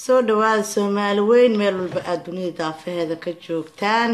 soo dhawaada Soomaali weyn meel walba aad dunida daafaheeda ka joogtaan.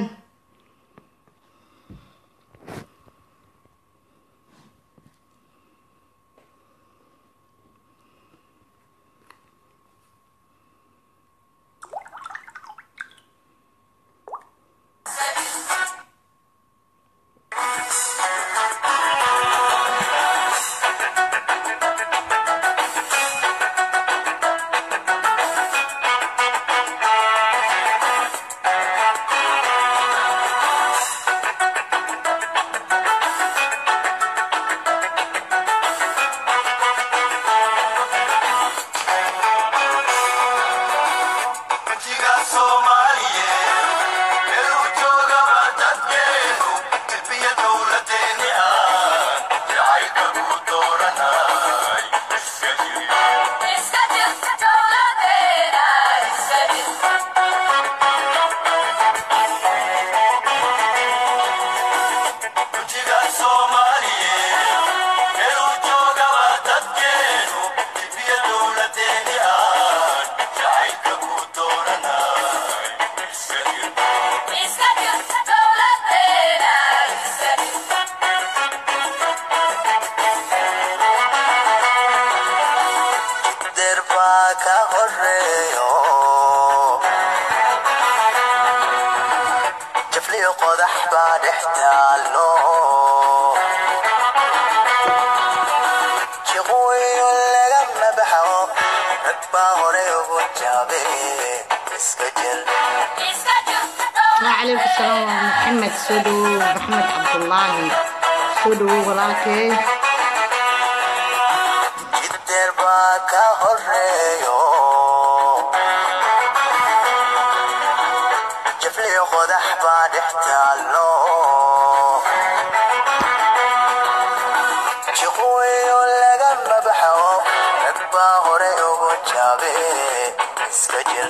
وعليكم السلام محمد سودو محمد عبد الله سودو ولكن جدر باكا هريو جفلي قدح بعد احتالو شقوي ولا مبحو ربا هريو وجابي اسكجل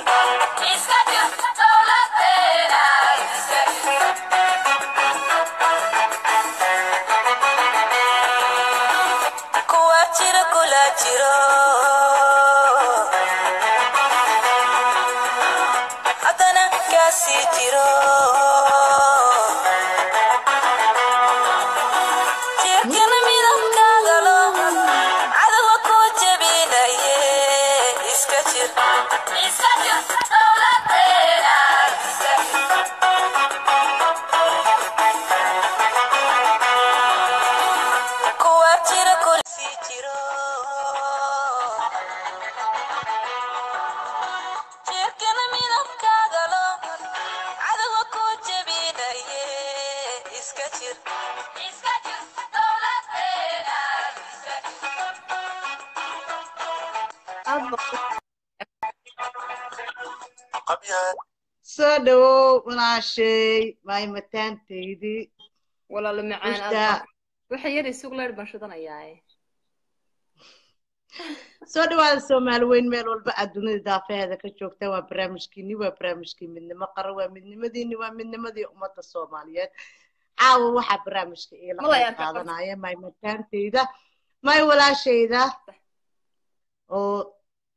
سودو ولا شيء ما يمتان تيدي ولا لمعان وحيري سوق لير بنشدنا ياي سودو هذا Soomaali weyn meel walba aad dunida daafaheeda ka joogta waa barnaamijkii midnimo qaran waa midnimadii ummadda Soomaaliyeed caawa waxa barnaamijka ila qaadanaya ma yimataanteyda ma walaashayda oo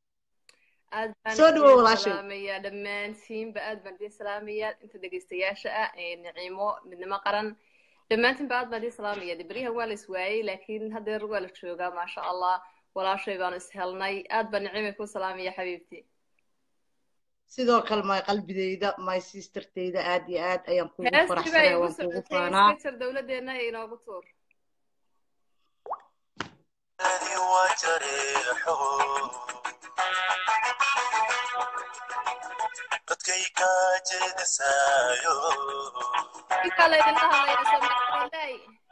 سودو ولا شيء. سلامية دمان سين بعد بندي سلامية أنت دقيست ياشا نعيمو من مقرن دمان سين بعد بندي سلامية دبريها ولا سواي لكن هذا الرجال شوقا ما شاء الله ولا شيء بان سهلناي أد بنعيمك وسلامية حبيبتي. sidoo kale ma qalbideyda my sister teyda aad iyo aad ayaan kugu faraxsanahay waan kugu faanaa sister dawladeena inoogu tuur dadkay ka jeedasaayo kala idinlahayo Soomaaliyeey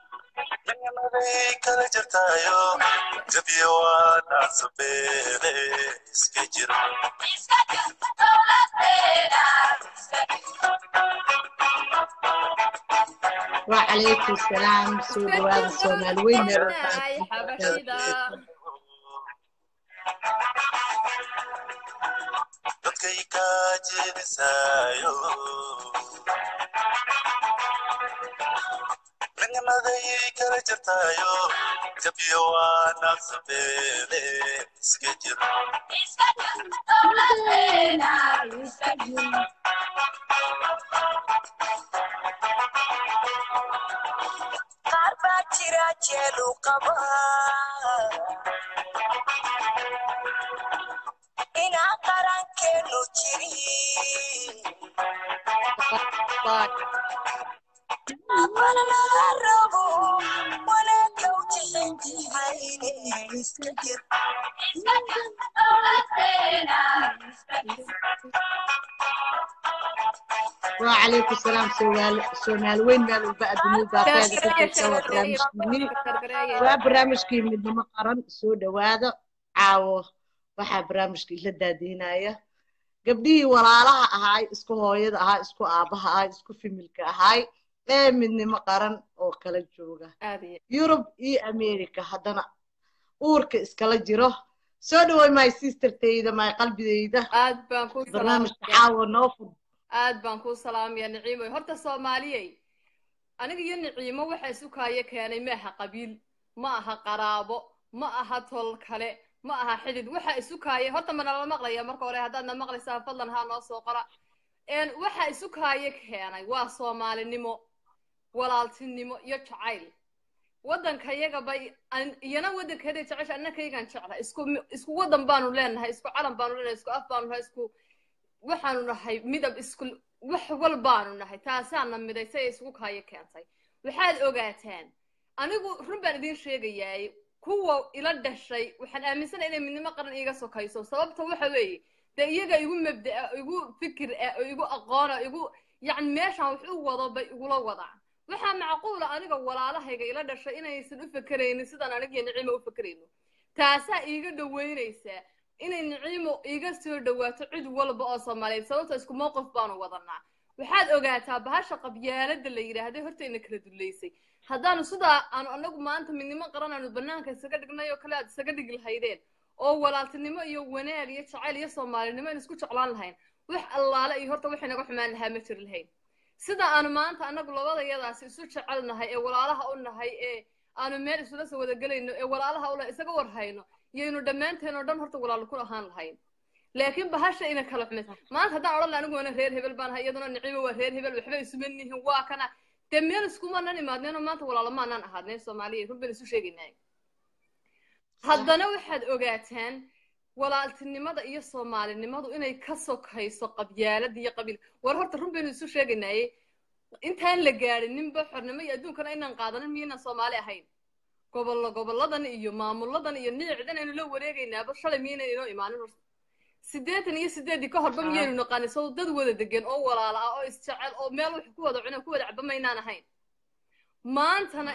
kala jirtaayo jabiyo waana sabeele iska jir وعليكم السلام سودو هذا Soomaali weyn meel حبشيدا dadkay ka jeedasaayo naday kala jirtayo jabiyo waana sabeele iska jir qarba jira jelu qaba ina qarankeenu jiri وعليكم السلام سومال وين مالو بعد نوبة كذا سوى برامجكي من مقرن سو دوادا عاو waxa barnaamijkii la daadinaya gabdhii walaalaha ahay isku hooyada ahay isku aabaha ahay isku familka ahay ee midnimo qaran oo kala jooga Yurub iyo America hadana uurka iskala jiro soo dhawaay my sister tayda my qalbideyda aad baan ku barnaamijka caawa noofud aad baan ku salaamaya Naciimo horta Soomaaliyey aniga iyo Naciimo waxa isu kaaye keenay maaha qabiil ma aha qaraabo ma aha tol kale ma aha xidid waxa isu kaaye horta ma la maqlayaa marka hore haddaad maqlaysaa fadlan ha noo soo qora waxa isu kaaye keenay waa Soomaalinimo walaaltinimo iyo jacayl wadanka iyaga bay iyana wadankeeda jacayl annakaygan jecla isku wadan baanu leenahay isku calan baanu leenahay isku af baanu nahay isku waxaanu nahay midab isku wax walbaanu nahay taasaana midaysay isku kaaye keentay waxaad ogaataan anigu run baan idin sheegayaa kuwa ila dhashay waxaan aaminsanahay inay midnimo qaran iiga sokayso sababta waxa weeye de iyaga igu mabda igu fikir igu aqoon igu yani meeshan wax u wado bay igula wadaan waxa macquul aniga walaalahayga ila dhashay inaysan u fakareynin sidaan aniga Naciimo u fakareyno taasa iiga dhaweynaysa inay Naciimo iiga soo dhawaato cid walba oo Soomaaliyeed sababta isku mowqif baanu wadanaa waxaad ogaataa bahasha qabyaalada la yiraahdo horta in kala duleysay haddaan sida aan anagu maanta midnimo qaran aanu banaanka isaga dhignay oo kale aad isaga dhigi lahaydeen oo walaaltinimo iyo wanaag iyo jacayl iyo Soomaalinimo in isku jeclaan lahayn wax allaale iyo horta waxay naga xumaan lahaa ma jir lahayn sida aan maanta anagu labadayadaas isu jecelnahay ee walaalaha u nahay ee aanu meel isula soo wada galayno ee walaalaha u la isaga warhayno yeenu dhamaanteen oo dhan horta walaal ku ahaan lahayn laakiin bahasha ina kala xumeed maanta haddaan oran anigu wana reer hebel baan hay iyaduna Naciimo waa reer hebel waxba isu manihin waa kana demeel isku manan imaadneen maanta walaalo maanan ahaadneen Soomaaliyeed rubin isu sheegaynay haddana waxaad ogaataan walaaltinimada iyo Soomaalinimadu inay ka sokayso qabyaalada iyo qabiil war horta rubin isu sheegaynay intaan la gaarin ninba xornimo iyo adduunkana inaan qaadanin miyana Soomaali ahayn goboladan iyo maamuladan iyo niicdan inuu la wareegaynaaba shalay miyana inoo imaanin 88 ka horba miyaynu naqaaniso dad wada degan oo walaalo ah oo isjecel oo meel wax ku wada cunaan ku wada cabameynaan ahayn maantana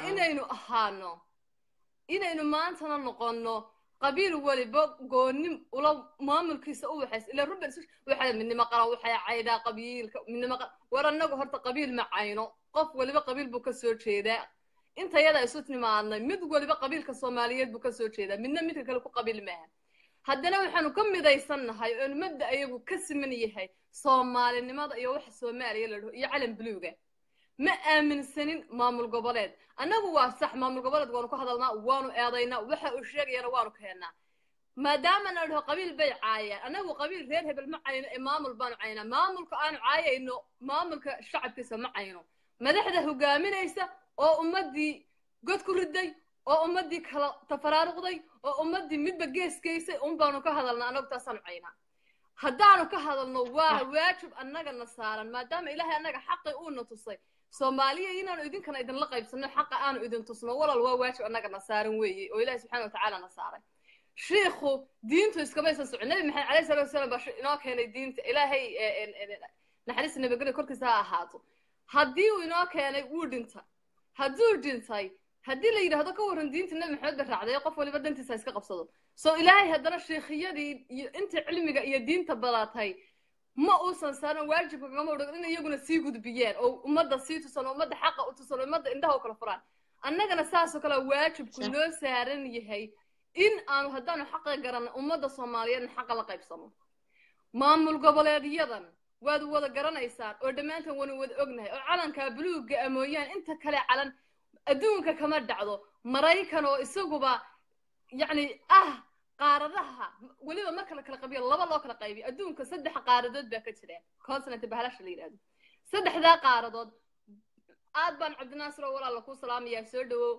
inaynu maantana noqono qabiil waliba goonim ula maamulkiisa u waxays ila rubban waxa midnimo qaran waxa cayda qabiilka midnimo war anagu horta qabiil ma cayno qof waliba qabiil buu ka soo jeedaa inta yada isu timaadnay mid waliba qabiilka Soomaaliyeed buu ka soo jeedaa midna kale ku qabiil maaha haddana waxaanu ka midaysanahay oo mabda ayagu ka siman yahay Soomaalinimada iyo wax Soomaaliya la dhaho iyo calan buluuga ma aaminsanin maamul goboleed anagu waa sax maamul goboleed waanu ku hadalnaa waanu eedaynaa waxa uu sheegayana waanu keenaa maadaama aan dhaho qabiil bay caayaan anagu qabiil reer hebel ma cayno ee maamul baanu caynaa maamulka aanu caayayno maamulka shacabkiisa ma cayno madaxda hogaaminaysa oo ummadii god ku riday oo ummadii kala tafaraaruqday oo ummadii midba geeskaysay baanu ka hadalnaa anagu taasaan caynaa haddaanu ka hadalno waa waajib annaga na saaran maadaama ilaahay annaga xaqi uu na tusay Soomaaliya inaanu idinkana idin la qaybsano xaqa aanu idin tusno walaal waa waajib annaga na saaran weeye oo ilaahay subxaanahu wa ta'aala na saaray sheekhu diintu iskama aysan socon nabi maxamed calayhi salaatu wasalaam baa inoo keenay diinta ilaahay naxariis nabadgelyo korkiisa ha ahaato haddii uu inoo keenay wuu dhintay hadduu dhintay haddii la yiraahdo ka waran diinta nabi maxamed ba raacday qof waliba dantiisa iska qabsado soo ilaahay haddana sheekhiyadii iyo inta cilmiga iyo diinta badatay ma uusan saaran waajibka kama odhan in iyaguna sii gudbiyeen oo ummadda sii tusan ummadda xaqa u tusan ummadda indhaha kala furaan annagana saas oo kale waajibku noo saaran yahay in aanu haddaanu xaqa garan ummadda Soomaaliyeed xaqa la qaybsano maamul goboleedyadan waad wada garanaysaan oo dhamaantan wada ognahay oo calanka buluuga amooyaan inta kale calan adduunka kama dhacdo maraykan oo isaguba yacni qaaradaha weliba marka la kala qaybiyo laba loo kala qaybiyo adduunka 3 qaaradood baa ka jira continent bahalaasha la yiraahdo 3 qaaradood aad baan cabdinaasir oo walaal ku salaamayaa soo dhawow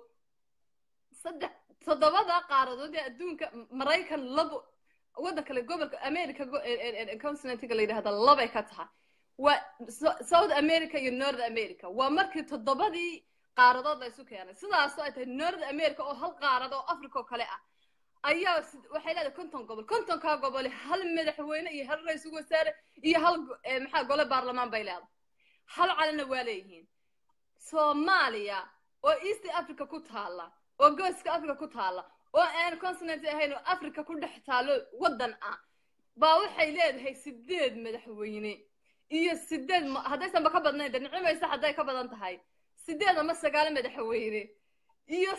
7 qaaradood ee adduunka maraykan labo waddan kale gobolka America continent la yiraahdo laba ka tahay waa South America iyo North America waa markii 7 qaaradood la isu keenay sidaas oo ay tahay North America oo hal qaarad oo Africa oo kale ah ayaa waxay leedahay 50 gobol 50 ka gobol hal madaxweyne iyo hal ra'iisul wasaare iyo hal maxaa gole baarlamaan bay leedahay hal calana waa leeyihiin Soomaaliya oo East Africa ku taala oo Geeska Africa ku taala oo aan continent ahayn oo Africa ku dhex taalo wadan ah baa waxay leedahay 8 madaxweyne iyo 8 hadaysan ka badnayn dhinacaysa haday ka badan tahay 8 ama 9 madaxweyne iyo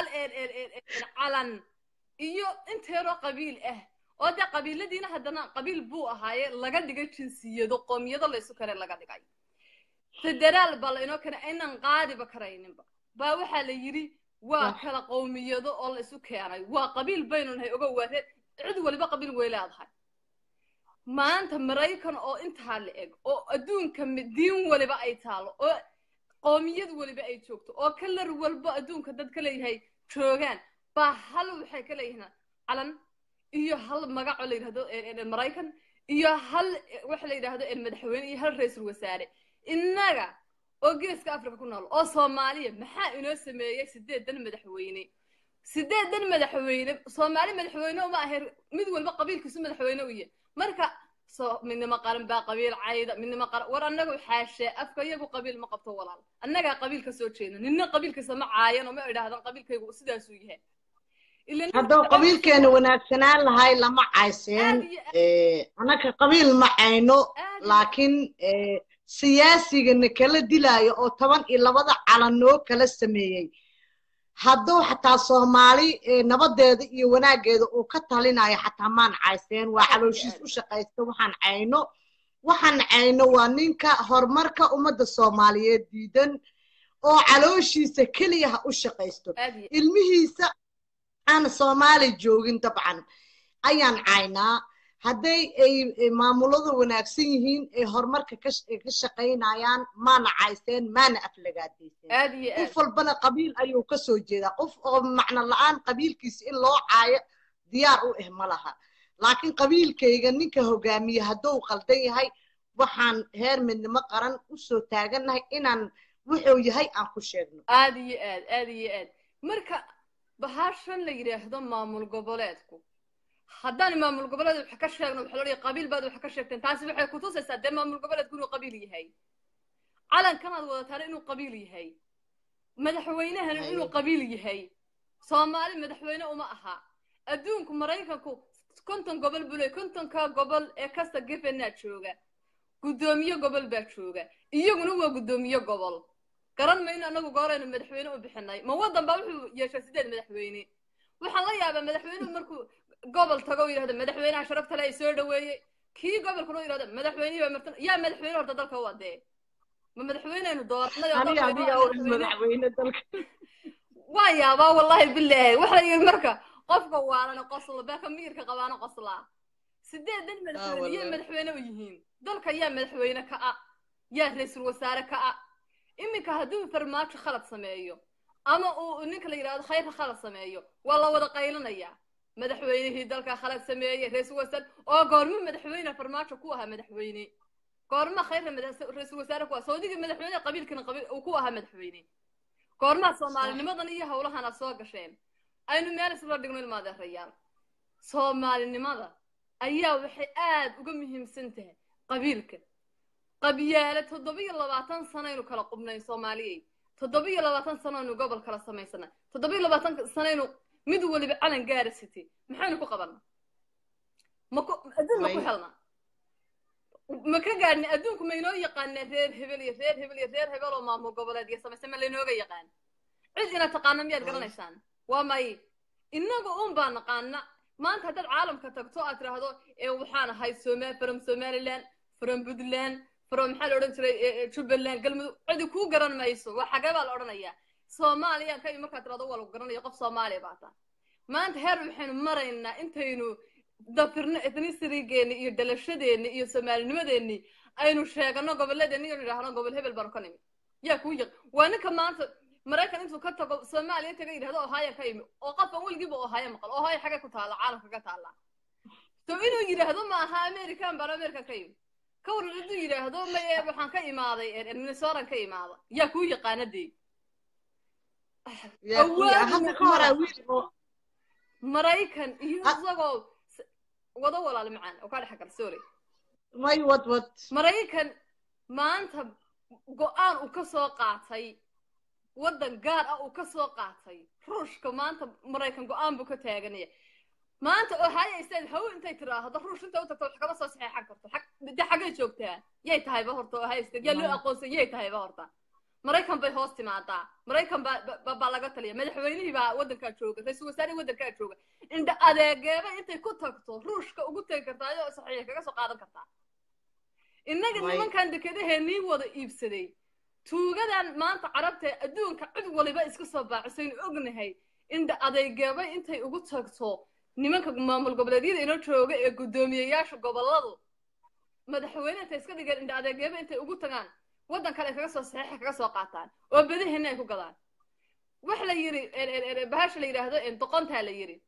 9 calan iyo inteero qabiil ah oo da qabiiladiina hadana qabiil buu ahaaye laga dhigay jinsiyado qoomiyado la isu kale laga dhigay federaal bal inoo kana inaan qaadiba karayninba baa waxa la yiri waa kala qoomiyado oo la isu keenay waa qabiil baynunahay oga wareed cid waliba qabiil weelaadahay maanta maraykan oo inta la eg oo adduunka diin waliba ay taalo oo qoomiyad waliba ay joogto oo kalar walba adduunka dad kale yahay joogan baa hal waxay kale yihiin calan iyo hal magac la yiraahdo maraykan iyo hal wax la yiraahdo madaxweyne iyo hal ra'iisul wasaare innaga oo Geeska Afrika ku nool oo Soomaaliya maxaa inoo sameeyay 8 madaxweyne 8 madaxweyne Soomaali madaxweyne uma aheer mid walba qabiilkiisu madaxweyne u yahay marka soo midnimo qaran baa qabiil cayda midnimo qaran war annagu xaashe afka iyagu qabiil ma qabto walaal annaga qabiilka soo jeedno ninna qabiilkiisa ma caayano ma idhaahdaan qabiilkaygu sidaas uu yahay haddoo qabiilkeena wanaagsanaan lahay lama cayseen anaka qabiil ma cayno laakiin siyaasigana kala dilaayo oo 12 calan noo kala sameeyay hadduu xataa Soomaali nabadeeda iyo wanaageeda uu ka talinayo xataa maan cayseen waa calooshiis u shaqaysta waxaan cayno waa ninka horumarka ummadda Soomaaliyeed diidan oo calooshiisa kaliya u shaqaysto ilmihiisa aan Soomaali joogin dabcan ayaan caynaa hadday ay maamulada wanaagsan yihiin ee horumarka ka shaqeynayaan maana cayseen maana aflagaadaysan qof walbana qabiil ayuu ka soo jeedaa qof oo macna la'aan qabiilkiisa in loo caayo diyaar u ah malaha laakiin qabiilkayga ninka hogaamiye hadduu qaldan yahay waxaan heer midnimo qaran u soo taaganahay inaan wuxuu yahay aan ku sheegno aad iyo aad marka bahashan la yiraahdo maamul goboleedku haddaan maamul goboleed wax ka sheegno waxa loo qabiil baad wax ka sheegteen taasi waxay ku tusaysaa de maamul goboleedku inuu qabiil yahay calankan aad wadataan inuu qabiil yahay madaxweynahan inuu qabiil yahay Soomaali madaxweyne uma aha adduunku maraykanku 50 gobol bulay 50 ka gobol ee kasta gefena jooga gudoomiye gobol baa jooga iyaguna waa gudoomiye gobol garan ma in anagu goorayno madaxweyne u bixinay ma wadan baa wuxuu yeeshay 8 madaxweyne waxaan la yaabaa madaxweynuhu markuu gobol tago yiraahdo madaxweynaha sharafta leh soo dhaweeyay kii gobolku loo yiraahdo madaxweynaha martan yaa madaxweyne horta dalka wadee ma madaxweyneenu doornay madaxweyne dalka waa yaabaa wallahi billahi waxa yiri marka qofka waalana qoslo baa ka miirka qabaana qoslaa 8 madaxweyne u yihiin dalka yaa madaxweyne ka ah yaa ra'iisul wasaare ka ah iminka hadduu farmaajo khalad sameeyo ama uu ninka la yiraahdo khayr khalad sameeyo waa la wada qaylinaya madaxweynihii dalka khalad sameeyay ra'iisul wasaare oo goorma madaxweyne farmaajo ku ahaa madaxweyne goorma khayr ra'iisul wasaare ku ahaa Sacuudiga madaxweyne qabiilkan uu ku ahaa madaxweyne goorma Soomaalinimadan iyo hawlahan soo gasheen aynu meel isla dhigno ilmaada reeyaan Soomaalinimada ayaa waxay aad uga muhiimsan tahay qabiilka qabiyaale 720 sano inuu kala qubnay Soomaaliyeed 720 sano inuu gobol kala sameysana 720 sano inuu mid waliba calan gaarsatay maxaanu ku qabanaa adduunka ku helna ma ka gaarnay adduunku ma inoo yaqaanay reer hebel oo maamul goboleed iyo sameysay ma leynooga yaqaan cid ina taqaana miyaad garanaysaan waa may inagu baan naqaana maanta hadad caalamka tagto aad tiraahdo waxaan ahay Somaliland from Puntland from maxaa la oran jiray Jubaland galmudug cid ku garan mayso waa xagee baa la oranayaa Soomaaliya ka marka tirado wal garanayo qof Soomaali baata maanta heer waxaynu maraynaa intaynu dafirna ethnicity-geena iyo dalashadeena iyo Soomaalinimadeena aynu sheegano goboleedena iyo yiraahdo gobol hebel baan ka nimid yaa ku yaq waa ninka maanta Maraykan intuu ka tago Soomaaliya taga yiraahdo Ohio ka yimid oo qofan waligiiba Ohio maqal Ohio xaga ku taala caalamka ka taala to inuu yiraahdo ma aha American baan America ka yimid ka waran yiraahdo ma waxaan ka imaaday Minnesota ka imaaday yaa ku yaqaanadii Maraykan iyo isagoo wada walaal macaan oo ka dhax gal sorry may wad Maraykan maanta go'aan uu ka soo qaatay wadan gaar ah uu ka soo qaatay ruushka maanta Maraykan go'aan buu ka taaganaya maanta oo hay'aysan haw intay tiraahdo ruush inta u tagto wax kama soo saxeexan karto xagay joogtaa yay tahay ba horta oo hay'aysan yaa loo aqoonsan yay tahay ba horta Maraykan bay hoos timaadaa Maraykan ba laga taliya madaxweynihii baa wadanka jooga ra'iisul wasaaraha wadanka jooga inta adeegeeba intay ku tagto ruushka ugu tagi kartaa oo saxiix kaga soo qaadan kartaa innaga nimankan dekedaheennii wada iibsaday tuugadan maanta carabta adduunka cid waliba iska soo baacisay ognahay inta adeegeeba intay ugu tagto nimanka maamul goboleedyada inoo jooga ee gudoomiyeyaasha goboladu madaxweynaha iska dhigeen inta adeegeeba intay ugu tagaan wadan kale kaga soo saxiix kaga soo qaataan oo badaheena ay ku gadaan wax la yiri bahash la yiraahdo in doqonta la yiri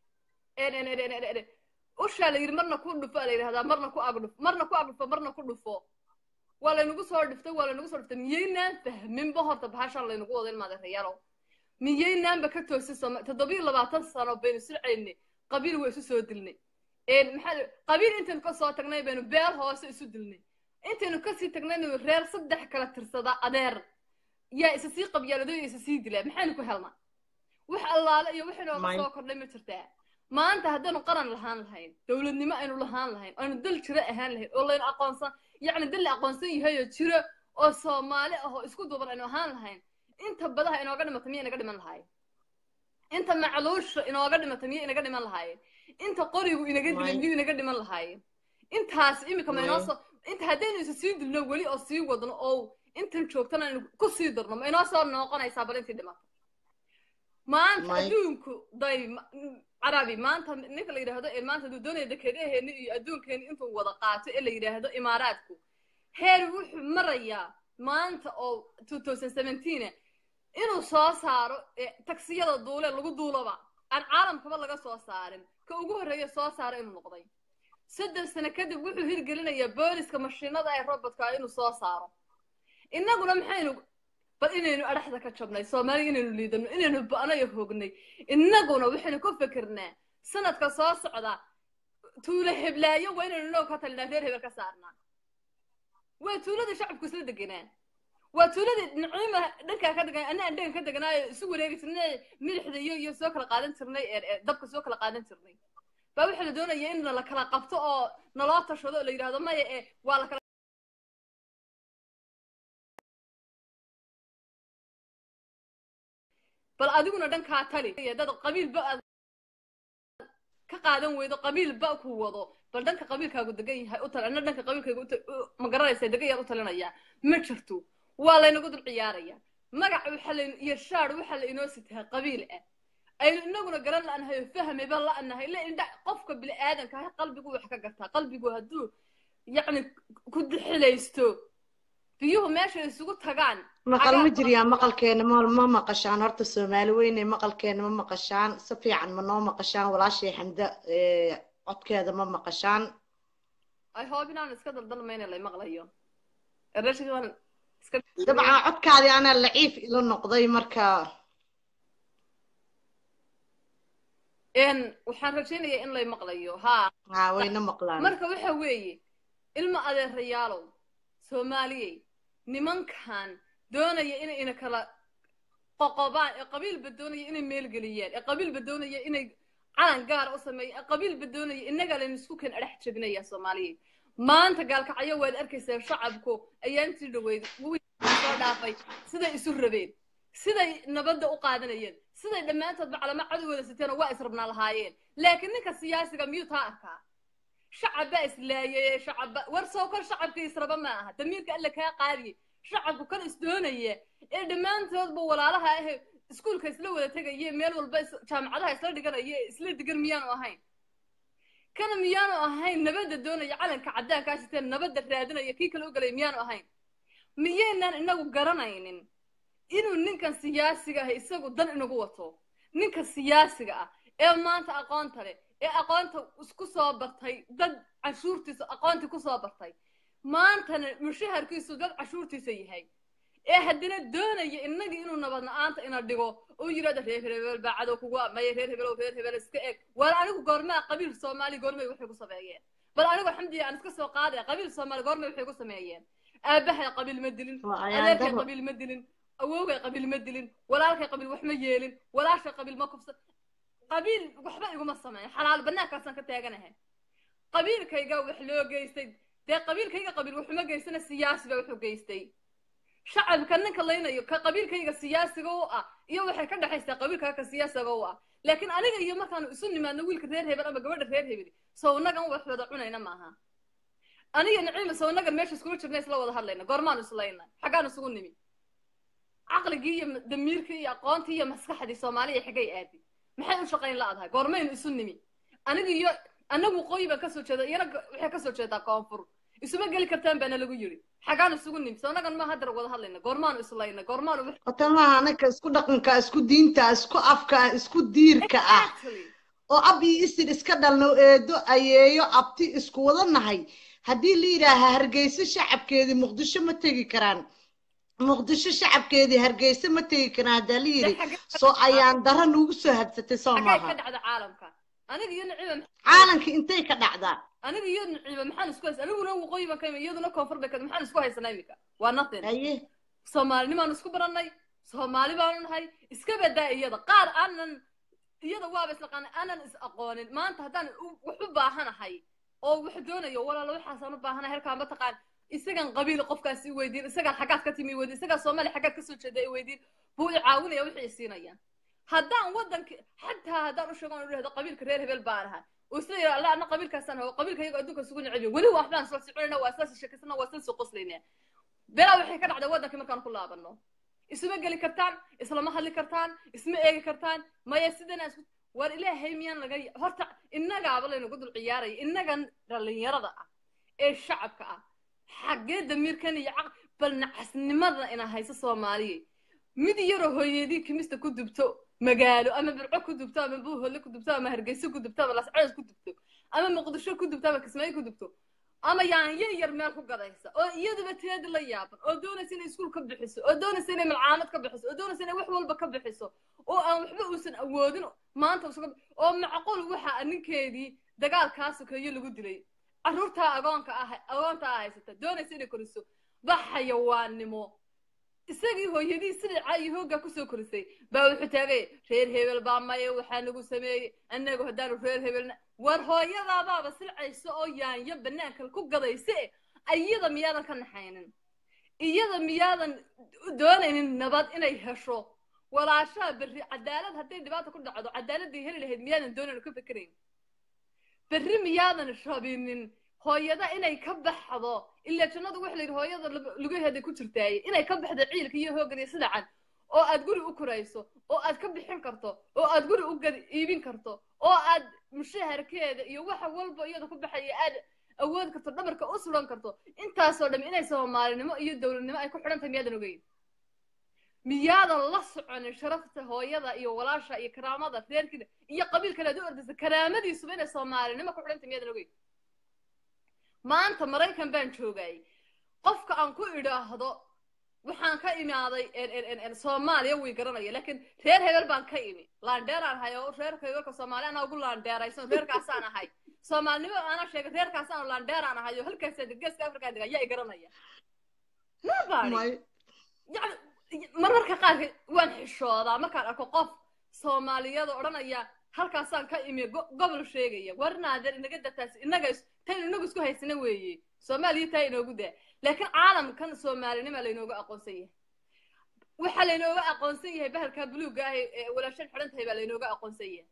usha la yiri marna ku dhufo la yiraahdo marna ku agdhuf marna ku dhufo wala inagu soo dhiftay miyeynaan fahmin ba horta bahashan la inagu wada ilmaada reeyalo miyeynaan ba ka toosay 27 sano baynu silceynay qabiil way isu soo dilnay maxaa qabiil intaan ka soo tagnay baynu beel hoose isu dilnay intaynu ka sii tagnayno reer saddex kala tirsada adeer yaa isa sii qabyaalado isa sii dilaa maxaan ku helnaa wax allaale iyo wixii nooga soo kordhay ma jirtaa maanta haddanu qaran lahaan lahayn dawladnimo aynu lahaan lahayn aynu dal jira ahaan lahayn oo laynu aqoonsan yacni dal la aqoonsan yahay oo jira oo Soomaali ah oo isku duuban aynu ahaan lahayn inta badaha inooga dhimatay miya inaga dhiman lahayn inta macluusha inooga dhimatay miya inaga dhiman lahayn inta qorigu inaga dhiman miya inaga dhiman lahayn intaas imika ma inoo soo inta haddaynu isu sii dilno weli oo sii wadno oo intan joogtana ku sii darno ma inoo soo noqonaysaa bal intii dhimato maanta adduunku day carabi maanta ninka la yiraahdo maanta doonaya dekedaheena iyo adduunkeena intuu wada qaato ee la yiraahdo imaaraadku heer wuxuu marayaa maanta oo 2017 inuu soo saaro taksiyada duule lagu duulaba aan caalamkaba laga soo saarin ka ugu horeeya soo saaro inuu noqday 3 sano kadib wuxuu hirgelinayaa booliska mashiinada ay robotka inuu soo saaro innaguna maxaynu bal inaynu araxda ka jabnay Soomaaliya inaynu liidano inaynu baanayo hoognay innaguna waxaynu ku fikirnaa sanadka soo socda tuula heblaayo waa inaynu noo ka talnaa reer hebel ka saarnaa waa tuulada shacabku isla deganaa waa tuulada naciima dhanka ka degan ana dhanka ka deganaayo isu wareegisnay milixda iyo soo kala qaadan jirnay dabka soo kala qaadan jirnay ba waxa la doonayaa in la kala qabto oo naloo tashado la yiraahdo maya waa la bal adiguna dhanka tali dad qabiil ba ka qaadan weydo qabiil ba ku wado bal dhanka qabiilkaagu degan yahay u talana dhanka qabiilkaagu ma garanaysaa degan yahay u talinaya ma jirto waa la inagu dul ciyaaraya magac waxa la iyo shaar waxa la inoo sitaa qabiil ah ay inaguna garan la anahay fahmi ba la anahay la inda qofka bil aadanka qalbigu wax ka gartaa qalbigu haduu yacni ku dhixilaysto biyuhu meesha isugu tagaan maqal ma jiriya maqalkeena ma maqashaan horta Soomaali weyne maqalkeena ma maqashaan si fiican ma noo maqashaan walaashay xamda codkeeda ma maqashaan ay hoobinaan iska daldalmayna la maqlayo rashigan iska dabcan codkaadi ana laciif ila noqday marka waxaan rajaynayaa in la maqlayo ha wayna maqlaan marka waxa weeye ilma adeerayaalow Soomaaliyey nimankan doonaya inay ina kala qoqobaan qabiil badoonaya inay meel galiyaan qabiil badoonaya inay calan gaar u sameeyaan qabiil badoonaya inaga la isku kan arax jabinaya Soomaaliyeed maanta gaalkacyo waad arkaysaa shacabku ayaan si dhaweyd soo dhaafay sida isu rabeen sida nabadda u qaadanayeen sida dhamaantood macalama cadawada siteen waa israbnaa lahaayeen laakiin ninka siyaasiga miyuu taa arkaa شعب إسلاية شعب ورثوا كل شعب كيسرب معها تمير كأن لك يا قاري شعب كل إسدونية ee dhammaantoodba walaalaha ah iskuulka isla wada tegaya meel walba jaamacadaha isla dhiganaya isla digan miyaanu ahayn kana miyaanu ahayn nabadda doonaya calanka caddaankaa siteen nabadda raadinaya kii kale u galay miyaanu ahayn miyaynan inagu garanaynin inuu ninkan siyaasiga ah isagu dan inagu wato ninka siyaasiga ah ee maanta aqoonta leh ee aqoonta isku soo bartay dad cashuurtiisa aqoonta ku soo bartay maantana mushaharkiisu dad cashuurtiisa yahay ee haddana doonaya inagii inuu nabad la'aanta ina dhigo oo yiraahdo reer hebel baa cadow kugu amaya reer hebel iska eeg war anigu goormaa qabiil Soomaali goormay waxay ku sameeyeen bal anigu xamdiya aan iska soo qaaday qabiil Soomaali goormay waxay ku sameeyeen aabahay qabiil ma dilin adeerkay qabiil ma dilin awowgay qabiil ma dilin walaalkay qabiil wax ma yeelin walaashay qabiil ma kufsan qabiil waxba iguma sameeyay xalaal banaankaasaan ka taaganahay qabiilkayga wax loo geystay dee qabiilkayga qabiil wax ma geysana siyaasi baa wuxuu geystay shacabka ninka leynayo ka qabiilkayga siyaasiga oo ah iyo waxay ka dhaxaysaa qabiilka ka siyaasiga oo ah laakiin aniga iyo markaan isu nimaadno wiilka reer hebel ama gabadha reer hebel sawnagan wax wada cunayna maaha aniga naciima sawnagan meesha isku jirnay isla wada hadlayna goormaan islayna xagaan isugu nimi aqligii iyo damiirkii iyo aqoontii iyo maskaxdii Soomaaliya xigay aadi maxay u shaqayn laadahay goormaan isu nimi aniga iyo anagu qoyba ka soo jeeda iyana waxay ka soo jeedaa koonfur isuma gali kartaan bana lagu yiri xagaan isugu nim soonagan ma hadar wada hadlayna goormaan islayna goormaan qotamaha anaka isku dhaqanka isku diinta isku afka isku diirka ah oo abi isid iska dhalno eedo ayeeyo abti isku wada nahay hadii la yiraaha Hargeysa shacabkeedii Muqdisho ma tagi karaan Muqdisho shacabkeedii Hargeysa ma tagi karaan hadii la yiri soo ayaan daran ugu soo hadsatay Soomaaliya ka dhacda caalamka aniga iyo naciiba caalamka intay ka dhacdaa aniga iyo naciiba maxaan isku haysan aniguna waqooyi baan ka iyaduna koonfur bay ka maxaan isku haysanaa imika waa nothing aye Soomaali nimaan isku baranay Soomaali baan nahay iska badaa iyada qaar aanan iyada waaba isaqaan aanan is aqoonin maanta hadaan wax u baahanahay oo wax doonayo walaalo waxaan u baahanahay halka ma taqaan isagan qabiil qofkaas i weydiin isagan xagaad ka timi weydiin isagan Soomaali xagaad ka soo jeeday i weydiin buu i caawinaya wixii siinayaan haddaan wadanka xataa haddaan u sheegan u leeyahay qabiilka reer hebel baan ahay وسير لا أنا قبل كسنة هو قبل كي يقعدون كسبون عجيب ولي واحد من صار سعرنا وأساس الشكسنا وأساس قصلنا بلا وحي كان عدا ودا كما كان كلها بنو اسمه قال لي كرتان اسمه ما خلي كرتان اسمه إيه كرتان ما يسدنا والله هيميان لقي هرت إننا قبل إنه قدر العياري إننا اللي يرضى الشعب كأ حق دمير كان يعق بلنحس مرة إنها هيس الصومالي مدي يروح يدي كمست كدبتو مقالو أما برعو كدبتو أما بوه اللي كدبتو أما هرقيسو كدبتو أما لاسعيز كدبتو أما مقدشو كدبتو أما كسماي كدبتو أما يعني يرميال كو قدايسا أو يدبا تياد اللي يابن أو دونا سنة يسكول كبحسو أو دونا سنة من العامد كبحسو أو دونا سنة وحوال بكبحسو أو أم وحبا سنة أودن ما أنت وسكب أو معقول وحا أنكيدي دقال كاسو كيو اللي قد لي عرورتا أغانتا آهيستا دونا سنة كرسو بحا يوان نمو isagii hooyadii sida ay hooga ku soo korisay baa wuxuu taagay reer hebel baa maye waxa nagu sameeyay anagu hadaan reer hebelna war hooyada baaba silcayso oo yaanya banaanka ku gadayse ayada miyaadan ka naxaynin iyada miyaadan doonaynin nabad inay hesho walaasha bari cadaalad haday dhibaato ku dhacdo cadaaladii heli lahayd miyaadan doonayn ku fikireen bari miyaadan shabinin hooyada inay ka baxdo illa jannadu wax leeyahay hooyada lugaheeda ku jirtay inay ka baxdo ciilka iyo hoogan iyo sidacan oo aad guri u kurayso oo aad ka bixin karto oo aad guri u iibin karto oo aad mushaharkeeda iyo waxa walba iyada ku baxay aad awood karto dhabarka u sulan karto intaas oo dham inay Soomaalinimo iyo dawladnimo ay ku xidhantahay miyaadan ogeyn miyaadan la socon sharafta hooyada iyo walaasha iyo karaamada reerkida iyo qabiilka la doortay karaamadiisu inay Soomaalinimo ku xidhantahay miyaadan ogeyn maanta Mareykan baan joogay qofka aan ku idhaahdo waxaan ka imaaday Soomaaliya way garanaya laakiin reer hebel baan ka imi laandeeraan hayo reer hebelka Soomaaliya ana ugu laandeeraysan reerkaas aan ahay Soomaalinimo ana sheegay reerkaas aan laandeeraan hayo halkaas Geeska Afrika ayaa i garanaya ma bari yani mararka qaar waan xishoodaa markaan arko qof Soomaaliyada oranaya halkaasaan ka imi gobol sheegaya warnaadir inaga dataas inaga tan inagu isku haysana weeye Soomaaliya taa inoogu daa laakiin caalamkan Soomaalinimo la inooga aqoonsan yahay waxa la inooga aqoonsan yahay bahalka buluuga ah ee walaashan xirantahay baa la inooga aqoonsan yahay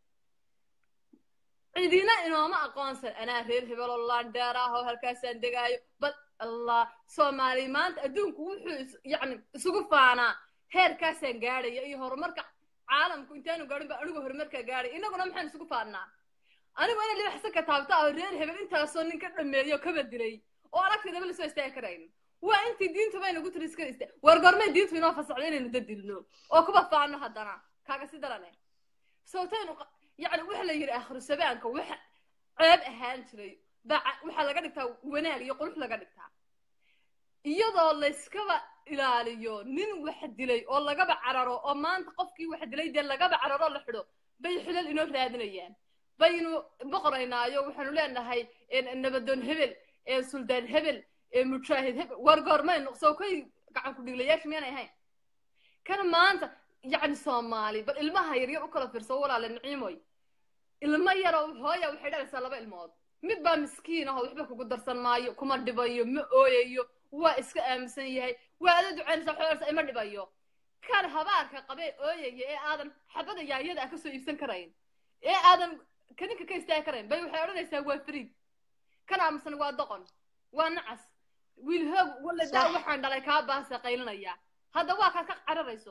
cidina inooma aqoonsan ana reer hebel oo laandeeraho halkaasaan degaayo bal Allah Soomaali maanta adduunku wuxuu yani isugu faanaa heerkaasaan gaadhaya iyo horumarka caalamku intaanu gaadhin ba anigu horumarka gaadhay inaguna maxaan isugu faannaa anigu inaan libaxsan ka taabta oo reer hebel intaasoo nin ka dhameeyo kaba dilay oo aragteedaba lasoo istaagi karayn waa intii diintu bay nagu tiriska istaa war gormay diintu inoo fasaxday inaynu dadilno oo kuba faano haddana kaaga si darane sawtaynu yani waxa la yiri akhru sabaanka waxa ceeb ahaan jiray waxa laga dhigtaa wanaag iyo qurux laga dhigtaa iyadoo la iskaba ilaaliyo nin wax dilay oo lagaba cararo oo maanta qofkii wax dilay dee lagaba cararo la xido bay xilal inoo raadinayaan baynu boqoraynaayo waxaanu leenahay nabadoon hebel suldaan hebel mujaahid hebel war goormayno soo kay gacan ku dhiglayaasha miyaan ahayn kana maanta yani Soomaali bal ilmaha yaryar u kala fiirso walaal niciimoy ilma yar oo hooya waxay dhalaysaa laba ilmood mid baa miskiin ah oo waxba kugu darsan maayo kuma dhibayo ma ooyayo waa iska aaminsan yahay waa aad ducaynaysa xoolasa ima dhibayo kan habaarka qabay ooyaya ee aadan xabada yaayada ka soo iibsan karayn ee aadan kadinka ka istaagi karayn bay waxay odhanaysaa waa fariid kan aaminsan waa doqon waa nacas wiil hoog wala daa waxaan dhalay kaa baasa qaylinaya hadda waa ka cararayso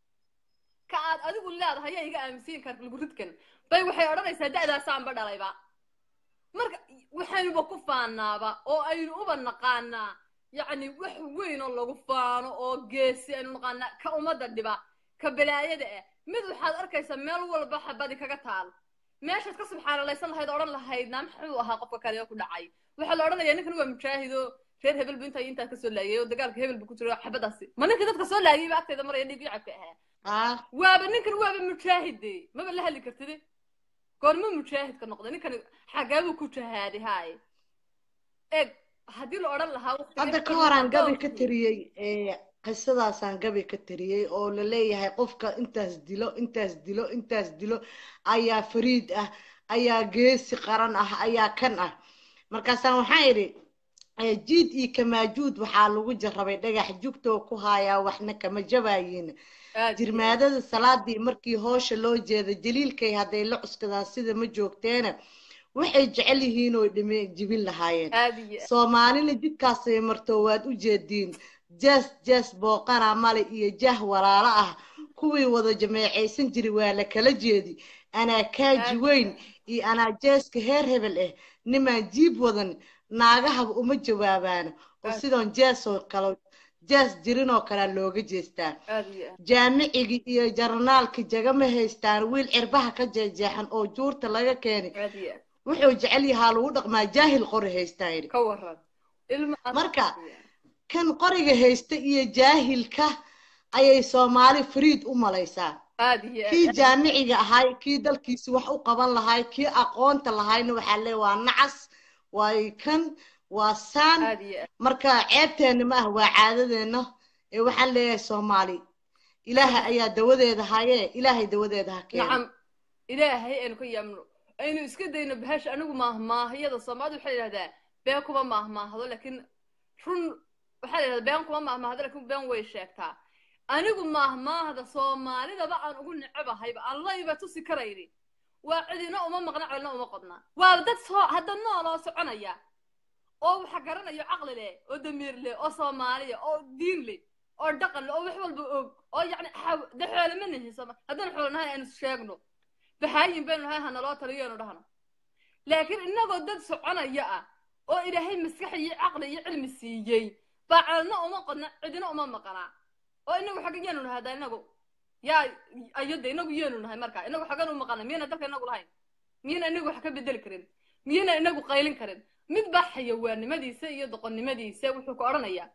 ka aad adigu leedahay ayaa iga aaminsan kar lagu ridkan bay waxay odhanaysaa da'daasaan ba dhalayba marka waxaynu ku faanaaba oo aynu uba naqaanaa يعني وين الله غفانو أو جيسي أنا نقولنا كأمة الدبا كبلاية ده مد الحال أركي سميل والبا حبادي كقتال ماشي تكسب حال الله يصلح هيدا أوران الله هيدا محوها قفك كذا يأكل دعاي وحال أوران يعني كانوا مشاهدوا غير هبل بنت ينتا كسر ليه ودقالك هبل بكتير حبادسي ما نكذا تكسر ليه بقى كذا مرة يدي بيعكها وابن كانوا وابن مشاهد دي ما بالله اللي كرتدي كون مو مشاهد كنقطة كان حاجابه كشهادي هاي إيه haddii la oran lahaa hadda ka horaan gabi ka tiriyay qisadaasaan gabi ka tiriyay oo la leeyahay qofka intaas dilo ayaa fariid ah ayaa geesi qaran ah ayaa kan ah markaasaan waxaan idhi jiid iyo kamaajuud waxaa lagu jarrabay dhagax jugtoo ku haayaa waxna kama jabaayeen jirmaadada salaadii markii hoosha loo jeeda jaliilkay hadday la cuskadaa sida ma joogteena waxay jecel yihiin oo dhimay jibin lahaayeen Soomaalina jidkaas ay marto waad u jeedin jas booqana male iyo jah walaala ah kuwii wada jameecaysan jiri waa la kala jeedi ana kaaji weyn iyo ana jaska heer hebel niman jiib wadan naagaha uma jawaabaan oo sidoo jasoo kala jas jirin oo kala looga jeestaa jaamiciga iyo jarnaalka jagama haystaan wiil cirbaha ka jeexan oo juurta laga keenay wuxuu jecel yahay lagu dhaqmaa jaahil qori haystaan ka waran marka kan qoriga haysta iyo jaahilka ayay Soomaali fariid u malaysaa kii jaamiciga ahay kii dalkiisa wax u qaban lahay kii aqoonta lahayna waxa leeyahay waa nacas way kan waa saan marka ceebteena ma ah waa caadadeena ee waxa leeyahay Soomaali ilaahay ayaa dawadeeda haye ilaahay dawadeeda ha keen nacam ilaahay aan ku yamno aynu iska dayno bahash anigu maahmaahiyada Soomaalidu waxay yiraahdaan been kuma maahmaahdo laakiin run waxay yiraahdaan been kuma maahmaahdo laakiin been way sheegtaa anigu maahmaahda Soomaalida ba aan ugu necbahayba Allah iba tusi karayri waa cidina uma maqna cilna uma qodna waa dad soo hadda nooloo soconaya oo waxa garanayo aqli leh oo damiir leh oo Soomaaliya oo diin leh oo dhaqan leh oo wax walba oo yani dhaxal ma nihiso haddana xulnahay aan sheegno بهاي بينه هاي هنلات ريان ودهنا لكن إنه ضد سعنا يا أو إذا هي مسكحي عقلي علم السيجي فعلنا وما قلنا عندنا وما مقنا أو إنه حقيقة هذا إنه يا أيد إنه ينون هاي مركا إنه حقنا وما قلنا مين أدرك إنه هاي مين إنه حكى بدل كرين مين إنه قايلين كرين مذبح حيوان مدي سيد قن مدي سوي حكارنا يا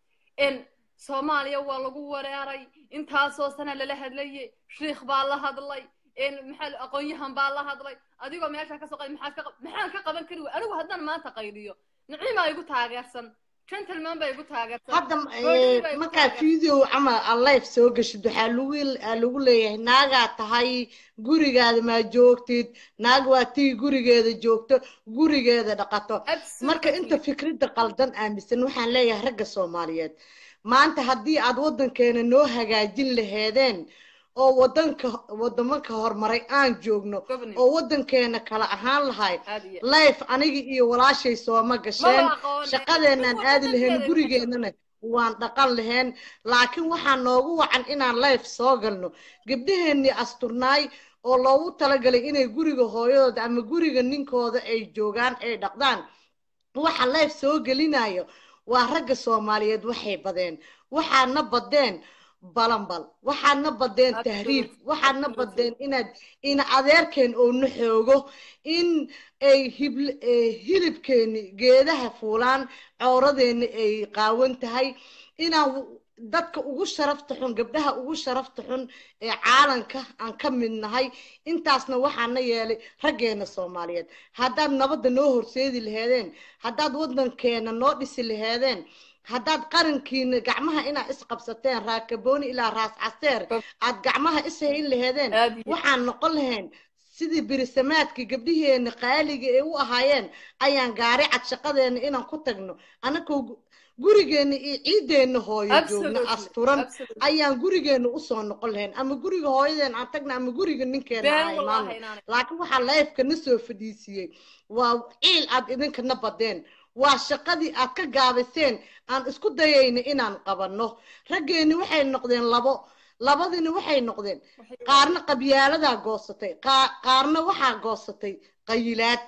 إن Soomaaliya waa lagu wareeray intaasoo sana la hadlayay sheekh baa la hadlay in maxal aqoonyahan baa la hadlay adigoo meesha ka soo qay maxaan ka qaban kari anigu haddana maanta qayliyo niciima igu taageersan gentleman baa igu taageersan hadda marka video ama live soo gashid waxa lagu leeyahay naaga tahay gurigaada ma joogtid naag waa tii gurigeeda joogto gurigeeda dhaqato marka inta fikradda qaldan aaminsan waxaan leeyahay ragga Soomaaliyeed maanta haddii aad wadankeena noo hagaajin laheedeen oo wadanka hormaray aan joogno oo wadankeena kala ahaan lahay life aniga iyo walaashay soo ma gasheen shaqadeenan aadi lahayn gurigeenana waan dhaqan lahayn laakiin waxaa noogu wacan inaan life soo galno gabdhaheennii asturnaay oo loogu talagalay inay guriga hooyadooda ama guriga ninkooda ay joogaan ay dhaqdaan waxa life soo gelinayo waa ragga Soomaaliyeed waxay badeen waxaana badeen balanbal waxaana badeen tahriib waxaana badeen in adeerkeen oo naxoogo in ay hilibkeeni geedaha fuulaan cawradeena ay qaawan tahay inaan dadka ugu sharafta xun gabdhaha ugu sharafta xun ee caalanka aan ka mid nahay intaasna waxaana yeelay raggeena Soomaaliyeed haddaad nabadda noo horseedi lahaydeen haddaad wadankeena noo dhisi lahaydeen haddaad qarankiina gacmaha inaa isqabsateen raakabooni ilaa raas caseer aad gacmaha ishayn lahaydeen waxaan noqon lahayn sidii birisamaadkii gabdhaheena qaaliga ee u ahaayeen ayaan gaari cad shaqadeena inaan ku tagno anakoo gurigeena iyo ciideena hooyo joogna asturan ayaan gurigeena u soo noqon lahayn ama guriga hooyadeen aan tagna ama guriga ninkeena aan imaano laakiin waxa life-ka na soo fadhiisiyay waa ciil aad idinkana badeen waa shaqadii aad ka gaabiseen aan isku dayayna inaan qabanno raggeeni waxay noqdeen labadina waxay noqdeen qaarna qabyaalada goosatay qaarna waxa goosatay qayilaad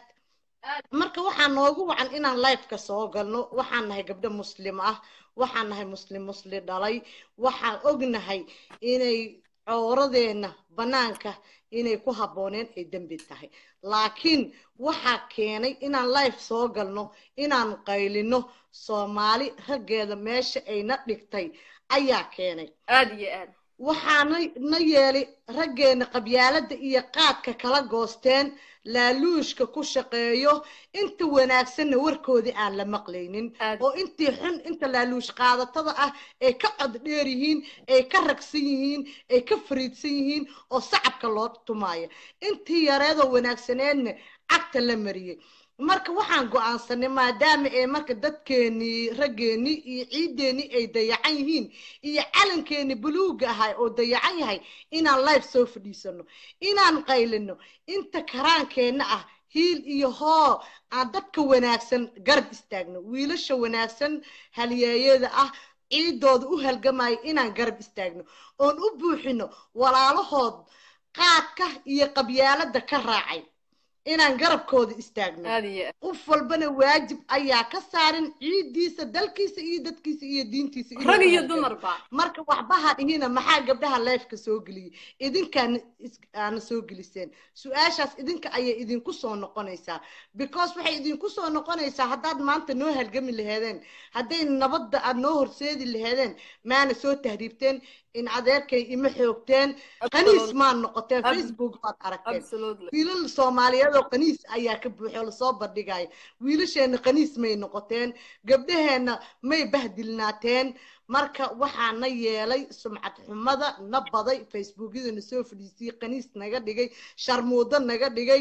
marka waxaan noogu wacan inaan life-ka soo galno waxaan nahay gabdho muslim ah waxaan nahay muslim dhalay waxaan ognahay inay cawradeena banaanka inay ku habooneen ay dambi tahay laakiin waxa keenay inaan life soo galno inaan qaylino Soomaali raggeeda meesha ay na dhigtay ayaa keenay aad iyo aad waxaana na yeelay raggeena qabyaalada iyo qaadka kala goosteen laaluushka ku shaqeeyo inta wanaagsan warkoodii aan la maqlaynin oo intii xun inta laaluush qaadatada ah ay ka cod dheer yihiin ay ka ragsan yihiin ay ka fariidsan yihiin oo sacabka loo tumaayo intii yareedoo wanaagsaneedna cagta la mariyay marka waxaan go'aansanay maadaama ay marka dadkeeni raggeeni iyo ciideeni ay dayacan yihiin iyo calankeeni buluuga ahay oo dayacan yahay inaan life soo fadhiisano inaan qaylino inta karaankeena ah hiil iyo hoo aan dadka wanaagsan garab istaagno wiilasha wanaagsan halyeeyada ah ciidooda u halgamay inaan garab istaagno oon u buuxino walaalahood qaadka iyo qabyaalada ka raacay inaan garabkooda istaagno qof walbana waajib ayaa ka saaran ciidiisa dalkiisa iyo dadkiisa iyo diintiisa rag iyo dumarba marka waxba ha dhihina maxaa gabdhaha life-ka soo geliyay idinkaan aan soo geliseen su'aashaas idinka ayay idinku soo noqonaysaa because waxay idinku soo noqonaysaa haddaad maanta noo halgami lahaydeen hadday nabadda aad noo horseedi lahaydeen maana soo tahriibteen in adeerkay ima xoogteen qaniis maan noqoteen Facebook baad aragteen wiilal Soomaaliyeed oo qaniis ayaa ka buuxo la soo bandhigay wiilasheena qaniis may noqoteen gabdhaheena may bahdilnaateen marka waxaana yeelay sumcad xumada na baday Facebookidana soo fadhiisay qaniis naga dhigay sharmoodo naga dhigay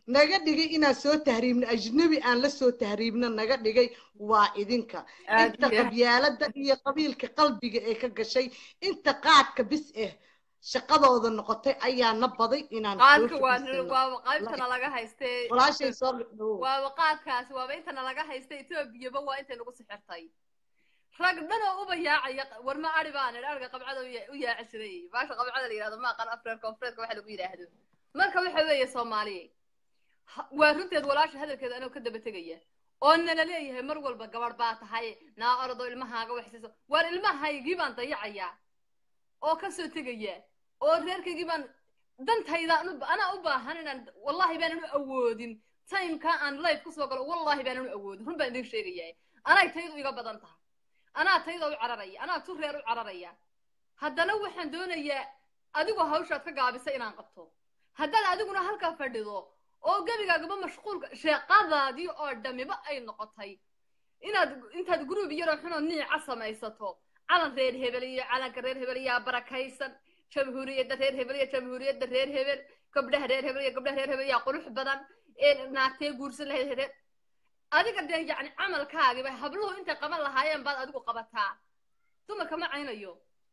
inaan soo tahriibno ajnabi aan la soo tahriibno naga dhigay waa idinka inta qabyaalada iyo qabiilka qalbiga ee ka gashay inta qaadka bis shaqadooda noqotay ayaa na baday inaan qaadka waa qaybtana laga haystay walaashay soo waa qaadkaas waa intana laga haystay Itoobiya waa intay nagu sixirtay rag dhan oo uba yaacaya war ma ari baan arga qabcada u yaacisay baasha qabcada la yiraahdo ma qan Afrika Koonfureedka waxa lagu yiraahdo marka waxa weeye Soomaaliyeed waa runteed walaasha hadalkeeda anoo ka daba tagaya oo nala leeyahay mar walba gabar baa tahay naa ordo ilmahaaga waxsiiso war ilmahaygii baan dayacaya oo ka soo tagaya oo reerkaygii baan dantayda ana u baahan inaan wallahi baan u awoodin time-ka aan live ku soo galo wallahi baan u awoodin run baan idin sheegayay anay taydu iga badan tahay anaa tayda u cararaya anaa tu reer u cararaya haddana waxaan doonayaa adigu hawshaad ka gaabisay inaan qabto haddaad adiguna halkaa fadhido oo gabigaagaba mashquulka shaqadaadii oo dhamiba ay noqotay intaad group yar oo xunoo niica samaysato calan reer hebel iyo calanka reer hebel yaa barakaysan jamhuuriyadda reer hebel iyo jamhuuriyadda reer hebel gabdhaha reer hebel iyo gabdhaha reer hebel yaa qurux badan ee naagtee guursan lahayd reer adiga dee yacni camalkaagiba habluhu intay qaban lahaayeen baad adigu qabataa dumarka ma caynayo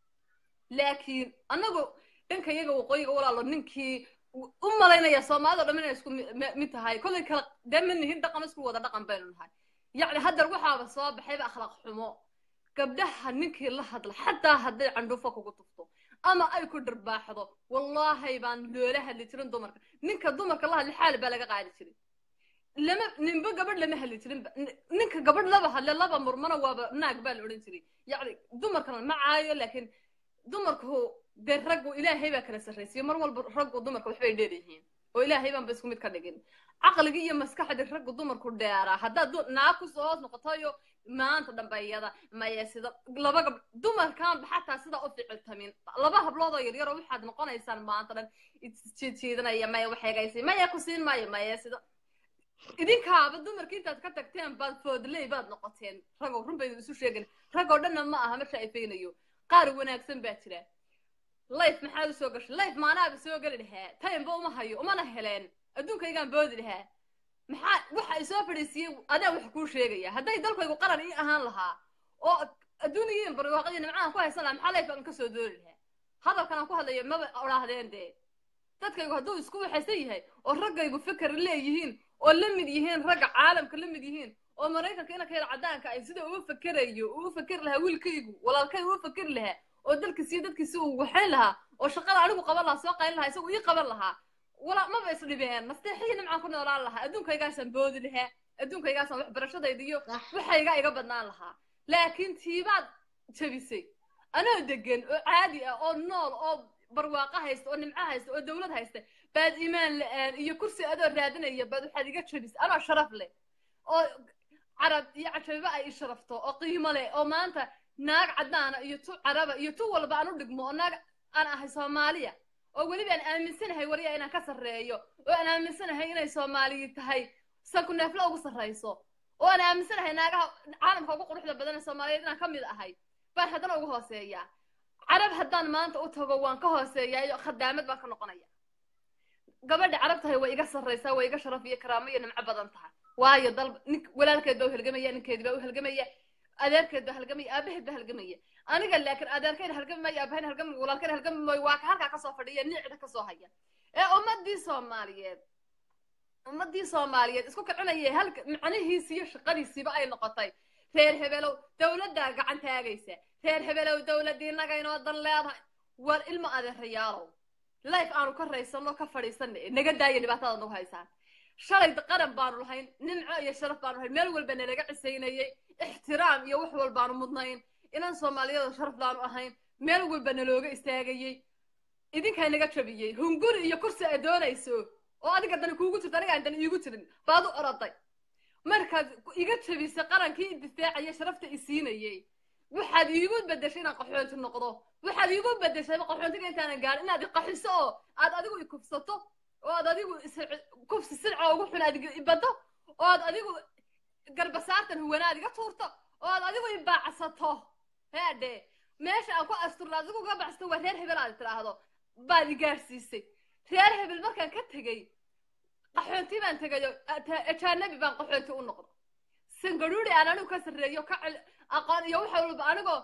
laakiin annagu dhanka iyaga waqooyiga walaalo ninkii u malaynaya Soomaalida dhamaan isku mid tahay kulli kala daman hin dhaqan isku wada dhaqan baynu nahay yacni haddar waxaaba soo baxay akhlaaq xumo gabdhaha ninkii la hadla xataa hadday candhuufo kugu tufto ama ay ku dharbaaxdo wallaahi baan loola hadli jirin dumarka ninka dumarka la hadli xaal baa laga qaadi jiray lama ninba gabadh lama hadli jirin ninka gabadh laba hadle laba murmana waaba naag baa la odhan jiray yacni dumarkana ma caayo laakiin dumarku dee raggu ilaahay baa kala sarraysiyo mar walba raggu dumarka waxbay dheeryihiin oo ilaahay baan ba isku mid ka dhigin caqliga iyo maskaxda raggu dumarku dheeraa haddaad naag ku soo hoos noqotayo maanta dhambeeyada maya sida laba dumarkan xataa sida u ficiltamin laba hablood oo yar yar oo waxaad noqonaysaan maanta dhan jiidanaya maya waxeegaysay maya ku siin maayo maya sida idinkaaba dumarkii intaad ka tagteen baad foodley baad noqoteen ragoo run bay isu sheegeen ragoo dhanna ma aha marka ay feynayo qaar wanaagsan baa jira life maxaad u soo gashay life maanaaba soo gali lahaa taymba uma hayo umana heleen adduunkaygaan boodi lahaa maxaa waxa ay soo fadhiisiyey adaa wax kuu sheegaya hadday dalkaygu qaran ii ahaan lahaa oo adduuniyiin barwaaqadii nimcaan ku haysan lahaa maxaa life aan ka soo doori lahaa hadalkan aan ku hadlayo maba odhaahdeen dee dadkaygu hadduu isku waxaysan yahay oo raggaygu fikir leeyihiin oo la mid yihiin ragga caalamka la mid yihiin oo maraykanka inanka yar caddaanka ay sida ugu fakerayo ugu fakeri lahaa wiilkaygu walaalkay ugu fakeri lahaa oo dalkiisiyo dadkiisi uu waxayn lahaa oo shaqada anigu qaban lahaa soo qaylin lahaa isagu ii qaban lahaa wala maba isdhibeen nasteexihii nimcaan ku noolaan lahaa adduunkaygaasaan boodi lahaa adduunkaygaasaan waxbarashadayda iyo waxaygaa iga badnaan lahaa laakiin tiibaad jabisay anoo degan oo caadi ah oo nool oo barwaaqo haysta oo nimco haysta oo dawlad haysta baad iimaan la'aan iyo kursi adoo raadinaya baad waxaad iga jabisay anoo sharaf leh oo carab iyo cajabiba ay ii sharafto oo qiimo leh oo maanta naag caddaana iyo tu caraba iyo tu walba aan u dhigmo oo naag aan ahay soomaaliya oo weliba aan aaminsanahay wariya inaan ka sarreeyo oo aan aaminsanahay inay soomaaliyi tahay sanku neefla ugu sarrayso oo aan aaminsanahay naagaha caalamka ugu quruxda badan ee soomaaliyeed inaan ka mid ahay baan haddana ugu hooseeyaa carab haddaan maanta u tago waan ka hooseeyaa khadaamad baan ka noqonaya gabadha carab tahay way iga sarraysaa way iga sharaf iyo karaamo iyo nimco badan tahay waayo dal walaalkeed baa u halgamaya ninkeedi baa u halgamaya adeerkeed baa halgamaya aabaheed baa halgamaya aniga laakiin adeerkeed halgamaya aabaheed halgamaya walaalkeed halgamaya waa ka halkaa kasoo fadhiya nicda kasoo haya ee ummadii soomaaliyeed isku kicinaya halka macnihiisi iyo shaqadiisiiba ay noqotay reer hebelow dawladdaa gacan taagaysa reer hebelow dawladdii naga inoo dan leedahay war ilma adeerayaalow life aanu ka raysano ka fadhiisanay naga daaya dhibaatada nagu haysaan shalay qaran baanu lahayn nimco iyo sharaf baanu lahayn meel walba nalaga cisaynayay ixtiraam iyo wax walbaanu mudnayn inaan soomaaliyada sharaf baanu ahayn meel walba nalooga istaagayay idinkaa naga jabiyey hunguri iyo kursi ay doonayso oo adiga dani kuugu jirta aniga aan dani iigu jirin baad u oroday markaad iga jabisay qarankii difaacaya sharafta isiinayay waxaad iigu bedeshay inaan qaxoonti noqdo waxaad iigu bedeshay qaxoontiga intaanan gaarin inaad iqaxiso oo aad adigu ikufsato oo aad adigu kufsi silca ugu xun aad ibado oo aad adigu garbasaartan huwanaad iga tuurto oo aad adigu ibaacsato heedhe meesha aan ku asturna adigu uga baxsato waa reer hebel aad tiraahdo baad i gaarsiisay reer hebel markaan ka tegey qaxoonti baan tegayo ajaanabi baan qaxoonti u noqdo sangaruuri aan anigu ka sarreeyo ka aqoon iyo waxa walba anigoo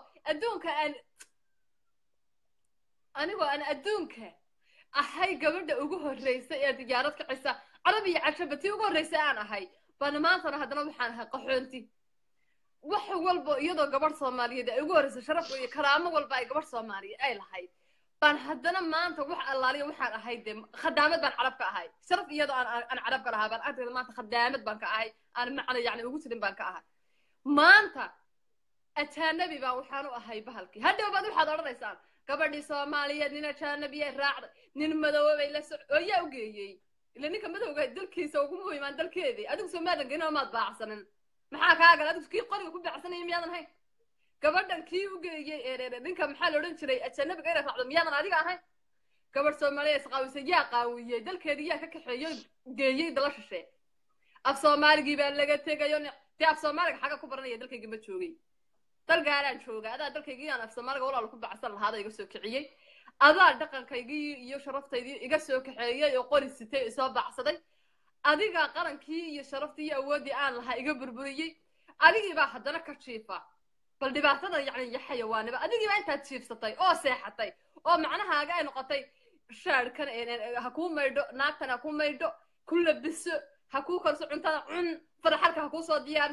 aan adduunka ahay gabadha ugu horreysa ee diyaarad kacisa carab iyo cajaba tii ugu horreysa aan ahay baan maantana haddana waxaan ahay qaxoonti wax walba iyadoo gabadh soomaaliyeed ay ugu horreysa sharaf iyo karaamo walba ay gabadh soomaaliyeed ay lahayd baan haddana maanta wax allaaliya waxaan ahay dee khadaamad baan carab ka ahay sharaf iyadoo aan carab ka lahaa baan agteeda maanta khadaamad baan ka ahay aan macna yacni ugu jirin baan ka ahay maanta ajaanabi baan waxaan u ahay bahalkii hadhow baad waxaad odhanaysaan gabadhii soomaaliyeed nin ajaanabiya raacday nin madoobay la oo yaa u geeyey ila ninka madowga dalkiisa ugu muhiimaan dalkeedii adigu soomaadan geynoo maad baacsanin maxaa kaa gal adigu kii qoriga ku baacsanaya miyaadan hayn gabadhan kii u geeyey ninka maxaa la odhan jiray ajaanabiga inay raacdo miyaadan adiga ahayn gabadh soomaaliya isqaawisay yaa qaawiyey dalkeedii yaa ka kaxeeyo geeyey dala shishee af soomaaligii baa laga tegayo dee af soomaaliga xaga ku baranaya dalkayga ma joogay dalgaaraan jooga adaa dalkaygii aan af soomaaliga walaal ku bacsan lahaada iga soo kiciyey adaa dhaqankaygii iyo sharaftaydi iga soo kaxeeyay oo qori sitay soo bacsaday adiga qarankii iyo sharaftii iyo awoodii aan lahaa iga burburiyey adigii baa haddana ka jiifa bal dhibaatada yacni iyo xayawaaniba adigii baa intaad jiifsatay oo seexatay oo macnahaaga ay noqotay shaarkan ha kuu maydho naagtan ha kuu maydho ku labiso ha kuu karso cuntada cun faraxalka ha kuu soo diyaariso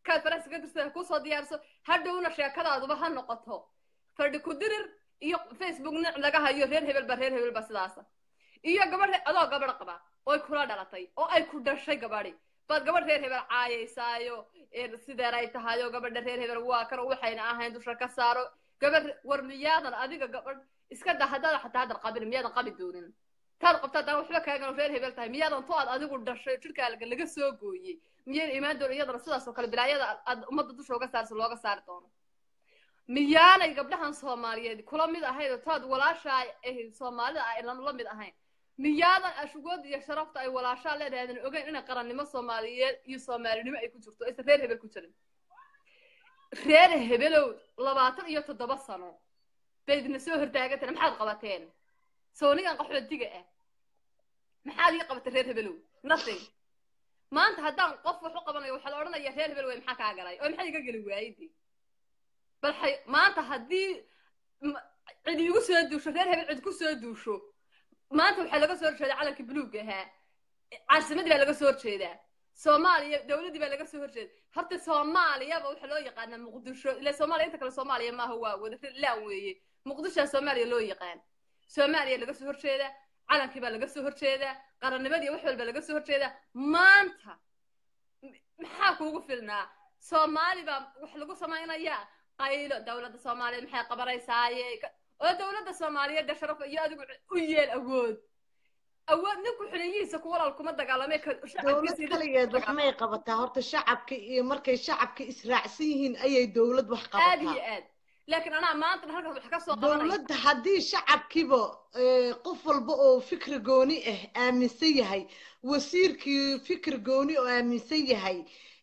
kaad faraas ka dirsan ku soo diyaarso hadhowna sheekadaaduba ha noqoto fadhi ku dirir iyo Facebook nin laga hayo reer hebel ba sidaas iyo gabadh adoo gabadh qaba oo kula dhalatay oo ay ku dhashay gabadhi bad gabadh reer hebel caayeysaayo sideeray tahayo gabadh reer hebel waa kan waxayna ahayn dusha ka saaro gabadh war miyaadan adiga gabadh iska dhaxdada xataa hadal qabin miyaadan qabi doonin taad qabtaa waxba kaagan reer hebel tahay miyaadan tood adigu dhashay jirkaaga laga soo gooyay miyaan iimaan doon iyadana sidaas oo kale bilaayada ummadda dusha uga saarso looga saar doono miyaanay gabdhahan Soomaaliyeed kula mid ahayd tood walaasha ay Soomaalida ay la mid ahayn miyaadan ashugood iyo sharafta ay walaasha leedahay ogeyn in qarannimo Soomaaliyeed iyo Soomaalinimo ay ku jirto is reer hebel ku jirin reer hebelow 27 sano baydna soo hortaagatay maxaad qabateen soonigan qaxootiga ah maxaad ii qabatay reer hebelow nothing maanta haddaan qof wax u qabanayo waxa la oranayaa reer hebel way maxaa ka galay oo maxay iga gali waayday bal maanta haddii cid igu soo duusho reer hebel cid ku soo duusho maanta waxa laga soo horjeedaa calanka buluuga ahaa caasimadii baa laga soo horjeedaa Soomaaliya dawladii baa laga soo horjeedaa horta Soomaaliya waxa loo yaqaan Muqdisho ila Soomaaliya inta kale Soomaaliya ma aha waa wada laan weeye Muqdisho Soomaaliya loo yaqaan Soomaaliya laga soo horjeedaa calankii baa laga soo horjeedaa qarannimadii wax walba laga soo horjeedaa maanta maxaa kuugu filnaa Soomaali baa wax lagu samaynayaa qaylo dawladda Soomaaliya maxay qabanaysaayay oo dawladda Soomaaliyeed sharaf iyo adigu u yeel awood ninku xiliyiisa ku walaal kuma dagaalamay dawlad kaligeed wax may qabataa horta shacabka iyo markay shacabka israacsan yihiin ayay dawlad wax qabataa laakiin ana maanta halka wax ka soo qabanay dawladda hadii shacabkiiba qof walba oo fikir gooni ah aaminsan yahay wasiirkii fikir gooni oo aaminsan yahay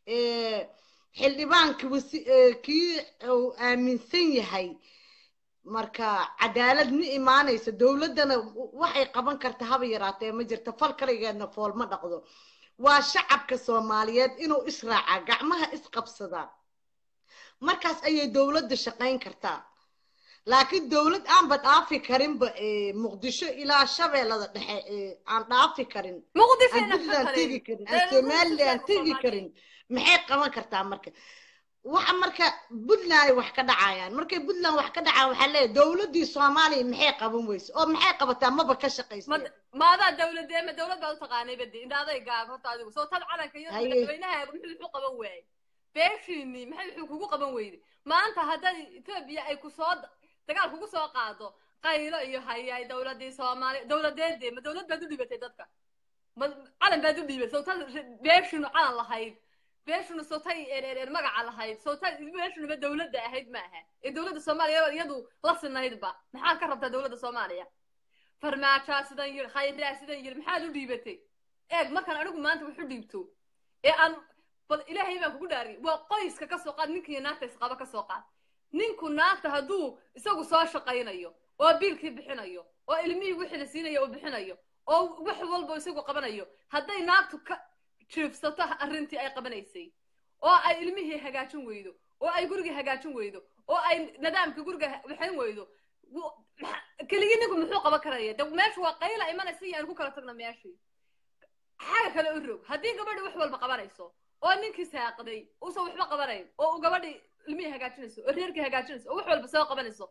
xildhibaankii kii aaminsan yahay marka cadaalad ma iimaanayso dawladana waxay qaban kartaa haba yaraatee ma jirto fal kaligeedna fool ma dhaqdo waa shacabka Soomaaliyeed inuu israaca gacmaha isqabsada markaas ayay dawladda shaqayn kartaa laakiin dawlad aan bad dhaafi karin ba Muqdisho ilaa Shabeellada dhexe aan dhaafi karin Muqdisho tigi karin Soomaaliya tigi karin maxay qaban kartaa marka Puntland wax ka dhacayaan markay Puntland wax ka dhacaan waxa leeyahay dawladii Soomaaliya maxay qaban weyso oo maxay qabataa maba ka shaqeysay maada dawladda ma dawlad baa u taqaanay badi indhaaday gaag horta adigu soo tad calanka iyo dadweynaha muxuu qaban waayay beeshini maxay kugu qaban weyday maanta haddii Itoobiya ay ku soo dagaal kugu soo qaado qaylo iyo hayay dawladii Soomaaliya dawladeedii ma dawlad baad u dhibatay dadka ma calan baad u dhibatay soo tad beeshinu calan lahayd beeshinu soo tay magaca lahayd soo tay beeshinu ba dawladda ahayd ma aha dawladda Soomaaliya iyadu la sinaydba maxaa ka rabtaa dawladda Soomaaliya farmaajo sidan yir khayr sidan yir maxaad u dhibatay markaan anigu maanta wuxuu dhiibto aan bal ilaahay baan kugu dhaari waa qoyska ka soo qaad ninkii naagta isqaba ka soo qaad ninku naagta haduu isagu soo shaqaynayo oo biilkii bixinayo oo ilmihii wixii la siinayo oo bixinayo oo wax walba isagu qabanayo haday naagtu ka jiifsato arrintii ay qabanaysay oo ay ilmihii hagaajin weydo oo ay guriga hagaajin weydo oo ay nidaamka guriga waxaan weydo kaliya ninku muxuu qaban karaya dad meesha waa qayla imanaysa aan ku kala tagna meeshii xaga kale u rog hadii gabadhu wax walba qabanayso oo ninkii saaqday oo soo waxba qabanay oo gabadhii ilmihii hagaajinayso oo reerkii hagaajinayso oo wax walba soo qabanayso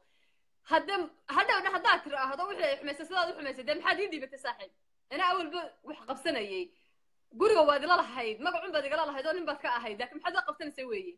hadda tiraahdo wixii xumaysa sidaad u xumaysay maxaad ii dhibatay saaxiib ana awalba wax qabsanayay guriga waad ila lahayd magacuun baad igala lahayd oo nin baad ka ahayd laakiin maxaad qabsanaysaa weeye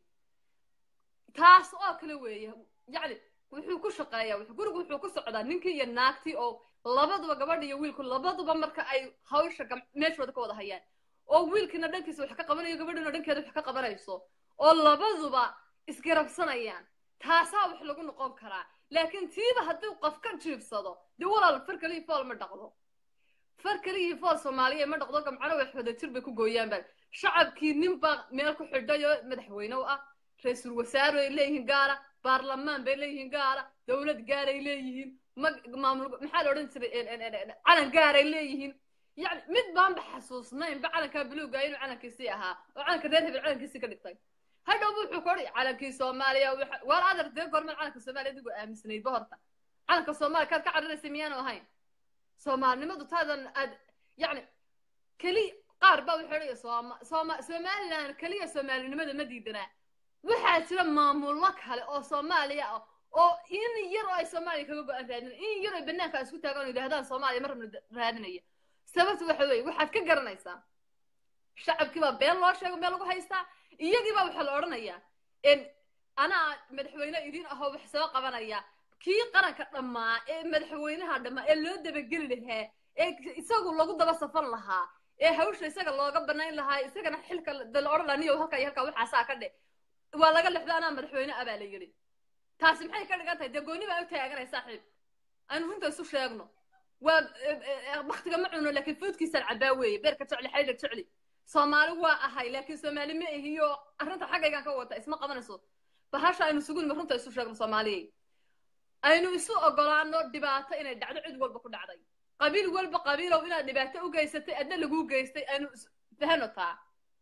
taas oo kale weeye yacni wuxuu ku shaqeeyaa gurigu wuxuu ku socdaa ninkii iyo naagtii oo labaduba gabadh iyo wiilku labaduba marka ay hawsha meeshooda ka wada hayaan oo wiilkina dhankiisa wax ka qabanayo gabadhina dhankeeda wax ka qabanayso oo labaduba isgarabsanayaan taasaa wax lagu noqon karaa laakiin tiiba haddii qof ka jiibsado dee walaal farkali fool ma dhaqdo farkali fool Soomaaliya ma dhaqdo gamcano wax wada tir bay ku gooyaan bal shacabkii ninba meel ku xidhayo madaxweyne ah ra'iisul wasaare ay leeyihiin gaara baarlamaan bay leeyihiin gaara dawlad gaar ay leeyihiin maamul maxaa la oran jiray calan gaar ay leeyihiin يعني مد بام بحسوسنا إن بعلن كابلو جايين وعلن كيسي أها وعلن كذا هبل علن كيسي كدكتاي هذا أبو حكوري علن كيس سوماليا ولا هذا تذكر من علن كسوماليا دقوا مسني بهرتا علن كسوماليا كان كعرنا سميان وهاي سومال نمد هذا يعني كلي قاربة وحرية سوماليا كلي سوماليا نمد مديدنا waxaa jira maamullo kale oo Soomaaliya ah oo in yar oo ay Soomaaliya kaga go'an raadin in yar oo banaanka isku taagan yiraahdaan Soomaaliya mar raadinaya sababtu waxa weey waxaad ka garanaysaa shacabkii baa been loo sheegay meel lagu haystaa iyagii baa waxa la oranayaa in ana madaxweyne idin ah oo wax soo qabanaya kii qaranka dhamaa ee madaxweynaha dhamaa ee loo dabageli lahaa ee isagu lagu daba safan lahaa ee hawsha isaga looga banayn lahaa isagana xilka dal oranayo halka waxa saa ka dhig waa laga lixda ana madaxweyne abaa la yiri taasi maxay ka dhigan tahay dagooni baa u taaganay saaxiib aan runta isu sheegno waa waqtiga ma cuno laakiin foodkiisa cabaa weeye beerka jecel xayda jecel Soomaali waa ahay laakiin Soomaali ma ahiyo arrinta xaqayga ka wata isma qabanayso bahasha aynu sugun ma runta isu sheegno Soomaaliyeey aynu isu ogolaano dhibaato inay dhacdo cid walba ku dhacday qabiil walba qabiilow inaad dhibaato u geysatay adna lagu geystay aynu fahano taa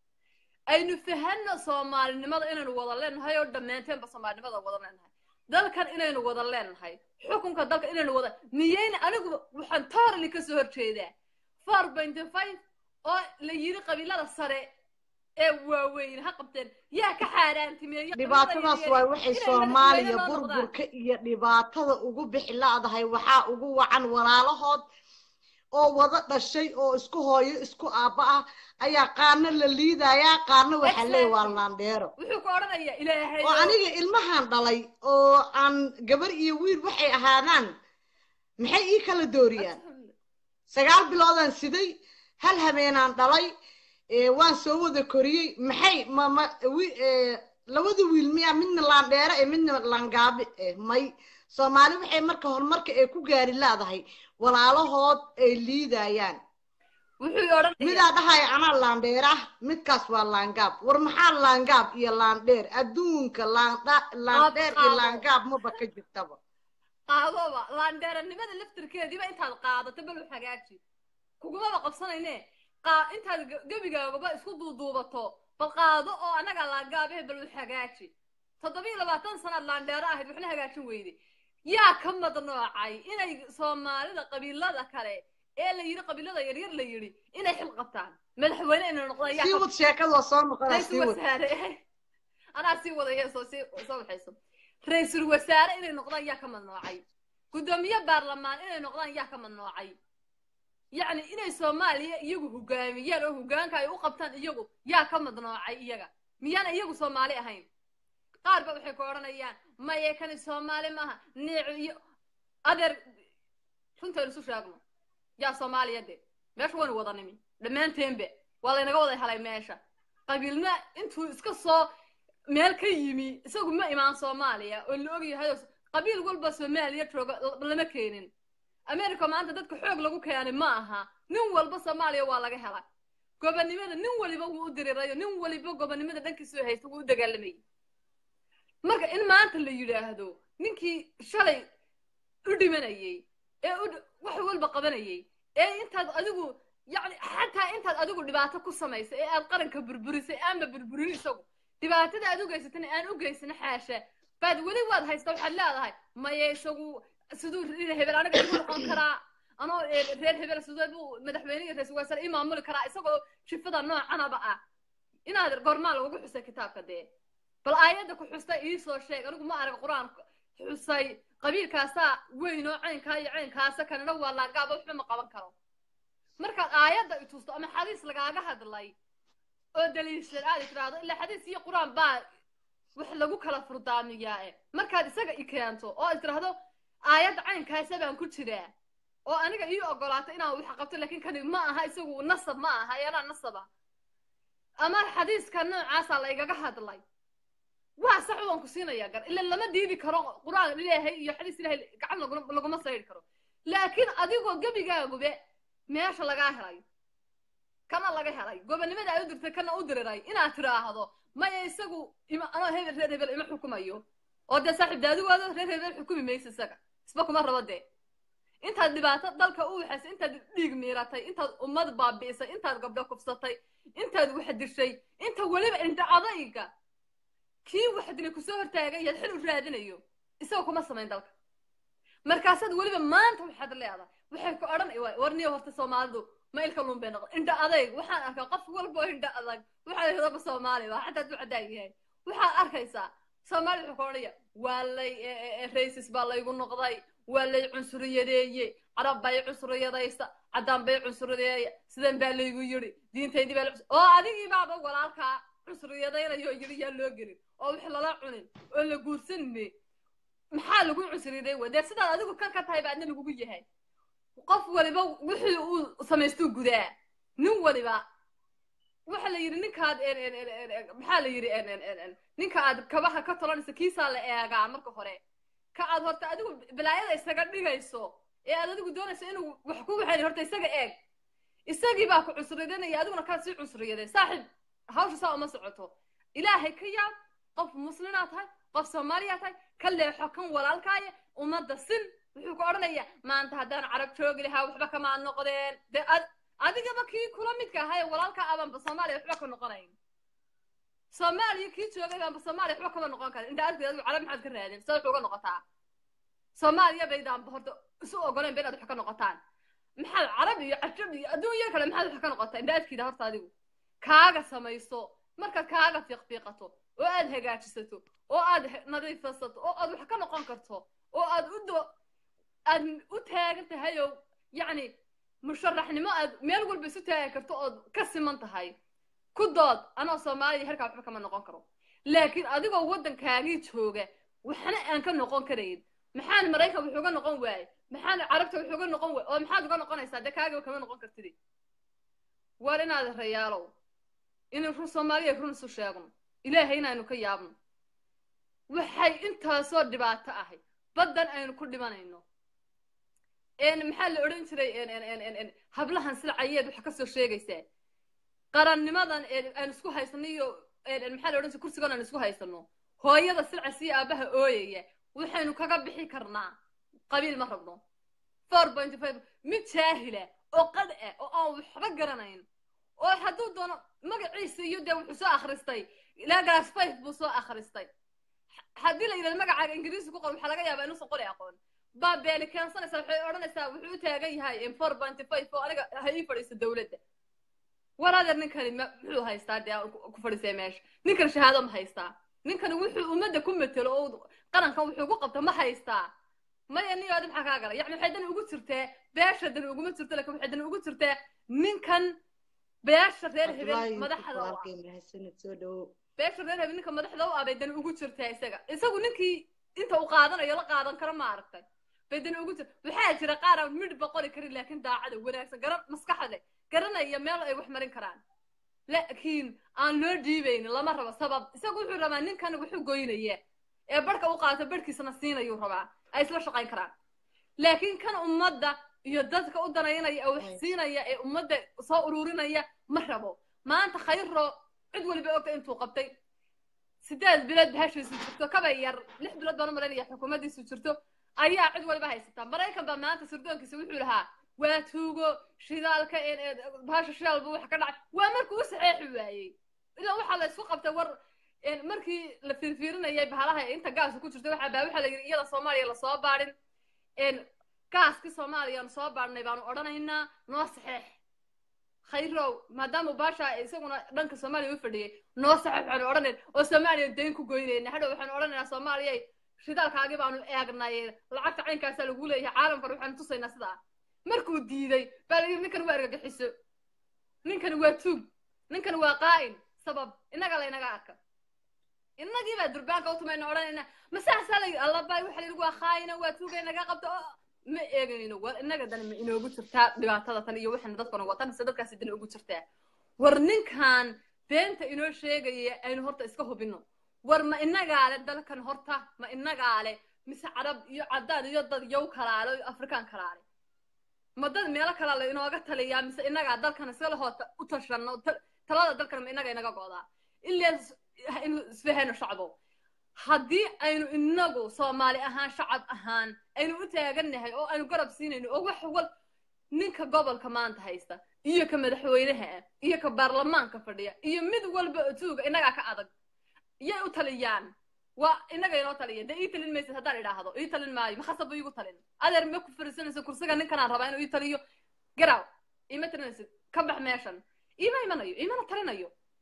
aynu fahano Soomaalinimada inaynu wada leenahay oo dhamaanteen Soomaalinimada wada leenahay dalkan inaynu wada leenahay xukunka dalka inaynu wada niyeen anigu waxaan toorli ka soo horjeedaa 4.5 oo la yiri qabiilada sare ee waaweyn ha qabteen yaa ka xaaraantimeeyay dhibaatadaas way waxay Soomaaliya burburka iyo dhibaatada ugu bixi laadahay waxa ugu wacan walaalahood oo wada dhashay oo isku hooyo isku aaba ah ayaa qaarna la liidaya qaarna waxa leeyahay laandheero wuxuu ka oranayaa ilaahay oo aniga ilmahan dhalay oo aan gabar iyo wiil waxay ahaadaan maxay ii kala dooriyaan 9 biloodan siday hal habeenan dhalay waan soo wada koriyay maxay mama labada wiil miya midna laandheero ee midna laangaabi may Soomaali waxay marka horumarka ay ku gaari laadahay walaalahood ay liidayaan wuxuu oranayaa mida dhahay ana laandheera midkaas waa laangaab war maxaa laangaab iyo laandheer adduunka laandheer iyo laangaab ma baka jirtaba qaadaba laandheeranimada laftirkeediiba intaad qaadato bal xagaaji kuguma qabsanayne intaad gabigaaga isku duuduubato bal qaado oo anaga laangaab bal xagaaji 27 sano laandheera ahayd waxna hagaajin weyday yaa ka madnoocay inay Soomaalida qabiilada kale ee la yiri qabiilada yar yar la yiri inay xil qabtaan madaxweyne inay noqdaan yaa si wad sheekada soo noqonay si wad ana si wada soo waxayso ra'iisul wasaare inay noqdaan yaa ka madnoocay gudoomiye baarlamaan inay noqdaan yaa ka madnoocay yani inay Soomaaliya iyagu hogaamiyaan oo hogaanka ay u qabtaan iyagu yaa ka madnoocay iyaga miyana iyagu Soomaali ahayn qaar ba waxay ku oranayaan ma yeekan Soomaali maaha niicu iyo adeer runta isu sheegno yaa Soomaaliyade meesha waan wada nimi dhamaanteenba waa la inaga wada helay meesha qabiilna intuu iska soo meel ka yimi isagu ma imaan Soomaaliya oo la og yahay qabiil walba Soomaaliya jooga lama keenin America maanta dadka xoog lagu keenay ma aha nin walba Soomaaliya waa laga helay gobonimada nin waliba wuu u dirirayo nin waliba gobonimada dhankiisa haysto wuu dagaalamay marka in maanta la yiraahdo ninkii shalay u dhimanayay ee wax walba qabanayay ee intaad adigu yani xataa intaad adigu dhibaato ku samaysay ee aad qaranka burburisay ama burburin isagu dhibaatada aad u geysatay aan u geysan xaasha baad wali waad haysta waxaad leedahay ma yeeshagu sidoo hebel anaga igu noqon karaa anoo reer hebel sidoo madaxweynaha ra'iisul wasaare imaamul karaa isagoo shifada noocan ah inaad gormaal ugu xusay kitaabka dee bal aayada ku xustay ii soo sheeg anigu ma arag quraan xusay qabiilkaasa weyn oo caynka iyo caynkaasa kanana waa la gaabo wuxuu ma qaban karo marka aayada ay tusto ama xadiis lagaaga hadlay oo daliishan aad tiraahdo ila xadiis iyo quraan baa wax lagu kala furdaamiyaa markaad isaga ikeento oo tiraahdo aayada caynkaasa baan ku jiraa oo aniga ii ogolaato inaan wax qabto laakiin kan ma aha isagu nasab ma aha yana nasaba ama xadiiska noocaas la igaga hadlay waa sax waan ku siinayaa gar illa lama diidi karo quraan ilaahay iyo xadiis ilaahay gacan laguma sayr karo laakiin adigoo gabigaaguba meesha laga helay kana laga helay gobonimada ay u dirtay kana u diriray inaad tiraahdo ma isagu ana hebel ima xukumayo oo de saaxiibdaadu waado hebel xukumi maysa isaga isba kuma rabade intaad dhibaato dalka u waxaas intaad dhiig miiratay intaad ummad baabiisay intaad gabdho kufsatay intaad wax dishay inta waliba inta adayga kii waxdina ku soo hortaagay yaad xil u raadinayo isagoo kuma sameyn dalka markaasaad waliba maanta waxaad leedahay waxay ku oran warniyo horta Soomaalidu ma ilka lumbe noqon inta adayg waxaan arkaa qof walba inta adag waxa yiraahdo Soomaali waa xataa du caday yahay waxaad arkaysaa Soomaali wuxuu qoraya walay racist baa la igu noqday walay cunsuriyadeeye Arab bay cunsuriyadaysa cadaan bay cunsuriyadeeye sidan baa la igu yiri diinteedii baa oo adigii baaba walaalka cunsuriyadaynayo yiri yaa loo gelin oo wax lala cunin oo la guursanne maxaa lagu cunsuriyaday wada sida adigu ka tahay baadna lagu yahay qof waliba wixii uu sameesto gudaa nin waliba waxa la yiri ninkaad maxaa la yiri ninkaad kabaha ka tolanaysa kiisa la eegaa marka hore ka aad horta adigu bilaayada isaga dhigayso ee aad adigu doonayso inuu wax ku waxay horta isaga eeg isagii baa ku cusridanaya adiguna ka sii cusriyaday saaxib hawsha saa uma socoto ilaahay ka yaab qof muslimiin tahay qof Soomaaliya tahay ka leexo kan walaalkaaye umada sin wuxuu ku oranayaa maanta hadaan carab joogi lahaa waxba kama noqdeen adigaba kii kula midka ahay walaalka aban Soomaaliya waxba ka noqonayn Soomaaliya kii joogay baan Soomaaliya waxba kama noqon karo inta adigu carab maxaad ka raadin soo wuxuu ka noqotaa Soomaaliya baydaan horta isu ogoleen bayd wax ka noqotaan maxal carab iyo ajab iyo adduunyo kale maxaad wax ka noqotaa inta adkiida horta adigu kaaga samayso marka kaaga fiiqfiiqato oo aad hagaajisato oo aad nadiifisato oo aad wax ka noqon karto oo aad u taagan tahay oo yani musharaxnimo aad meel walba isu taagi karto oo ka siman tahay ku dood anoo Soomaaliya halka waxba kama noqon karo laakiin adigoo wadankaagii jooga waxna aan ka noqon karayn maxaan Mareykan wuxuu ka noqon waay maxaan Carabta wuxuu ka noqon waay oo maxaad uga noqonaysaa dadkaaga kama noqon kartid war inaad rayaalo inuu Soomaaliya run soo sheegno ilaahay inaanu ka yaabno waxay inta soo dhibaato ahay badan aynu ku dhimanayno maxaa la oran jiray hablahan silcayeed waxa ka soo sheegaysaa qarannimadan aan isku haysanayo maxaa la oran jiray kursigan aan isku haysano hooyada silcasi aabaha ooyaya waxaynu kaga bixi karnaa qabiil ma rabno 4.5 mid jaahila oo qad ah oo aan waxba garanayn oo hadduu doono magaciisa iyo de wuxuu soo akhristay ilaa gaas 5 buu soo akhristay haddii la yiraahdo magacaaga ingiriisi ku qor waxa laga yaabaa inuu soo qori aqoon baabeeli keensanaysa waxay oranaysaa wuxuu taagan yahay 4.5 oo aniga hay fadhiisto dawladda waraadar ninkani wuxuu haystaa ku fadhiisay meesha ninkan shahaado ma haystaa ninkan wuxuu umada ku metelo oo qarankan wuxuu ku qabta ma haystaa ma yani aad maxaa ka galay yani waxay dan ugu jirtee beesha dan ugu ma jirto laakiin waxay dan ugu jirtee ninkan beesha reer hebel madaxda beesha reer hebel ninka madaxda oo abay dan ugu jirtee isagu ninkii inta uu qaadanayo la qaadan karo ma aragtay badan ugu waxaa jira qaar aan mid boqori karin laakiin daacada wanaagsan garan maskaxda garanaya meel ay wax marin karaan laakiin aan loo dhiibayn lama rabo sabab isagu wuxuu rabaa ninkan wuxuu gooynaya ee barka uu qaato barkiisana siinayo rabaa ay isla shaqayn karaan laakiin kan ummadda iyo dadka u danaynaya oo wax siinaya ee ummadda soo ururinaya ma rabo maanta khayro cid waliba ogta intuu qabtay 8 bilood bahashiisu jirto kaba yar 6 bilood baan u maleynaya xukuumaddiisu jirto ayaa cid waliba haysata Mareykan ba maanta sirdoonkiisa wuxuu lahaa waa tuugo shidaalka bahasha shidaal buu wax ka dhacay waa markuu u saxeexi waayay ilaa waxa la isku qabtay war markii la fiirfiirinayay bahalaha inta gaas ku jirto waxa la yiri iyada Soomaaliya la soo baarin gaaska Soomaaliya soo baarnay baan oranaynaa noo saxeex khayro maadaama baasha isaguna dhanka Soomaaliya u fadhiyay noo saxeex waxaan oranay oo Soomaaliya deyn ku goynayna hadhow waxaan oranaynaa Soomaaliya shidaalkaagi baanu eegnay lacagta caynkaas lagu leeyahay caalamka waxaan tusaynaa sida markuu diiday bal ninkan waa argagixiso ninkan waa tuug ninkan waa qaa'in sabab inaga la inaga arka inagii baa durbaanka u tumayna oranayna masaasalay Allah bay waxa lagu qaayina waa tuug inaga qabto ma eeganino war inaga dan ma inoogu jirtaa dhibaatada tan iyo waxaan dadkan watan sadadkaas dan ugu jirtaa war ninkan beenta inoo sheegay aynu horta iska hubino war ma inaga le dalkan horta ma inaga le mise carab iyo cadaan iyo dad yow kalaalo afrikaan kalaale ma dad meel kala la inooga taliya mise inaga dalkan iska lahoota u tashano talada dalkan ma inaga goodaa ilaa in isfahano shacbo haddii aynu inagu Soomaali ahaan shacab ahaan aynu u taaganahay oo aynu garab siinayno oo wax wal ninka gobolka maanta haysta iyo ka madaxweynaha iyo ka baarlamaanka fadhiya iyo mid walba tuuga inaga ka adag yay u taliyaan waa inaga inoo taliya de italin meesha hadaan idhaahdo italin maayo ma khasab igu talin adeer ma ku fariisanayso kursiga ninkan aan rabaa inuu italiyo garaaw ima talinaysid ka bax meeshan ima talinayo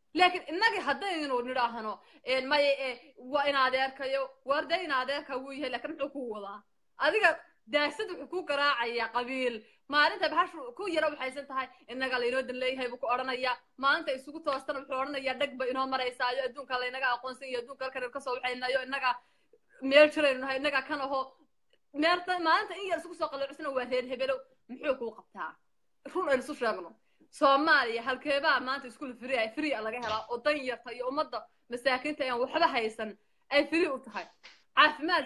لكن إنك هدينو نراهنو ما وإن أديركيو وردين أديرك ويه لكن حقوق ذا أديك داسد حقوق راعي قبيل ما أنت بحش كو يرى بحيث هاي إنك اللي يرد اللي هي بكو أرنا يا ما أنت يسوق توصل بحورنا يا دق بينه مرة يساعد يدون كلا إنك أقنصي يدون كلا كرر كسر حين يو إنك ميرترين هاي إنك كانوا هو ميرت ما أنت إيه يسوق سوق العسنا وهذه هبلو محقوق بتاع رون السوش رجلهم Soomaaliya halkeeba maanta isku free laga helaa oo dan yarta iyo umada masaakiinta aan waxba haysan ay free u tahay caafimaad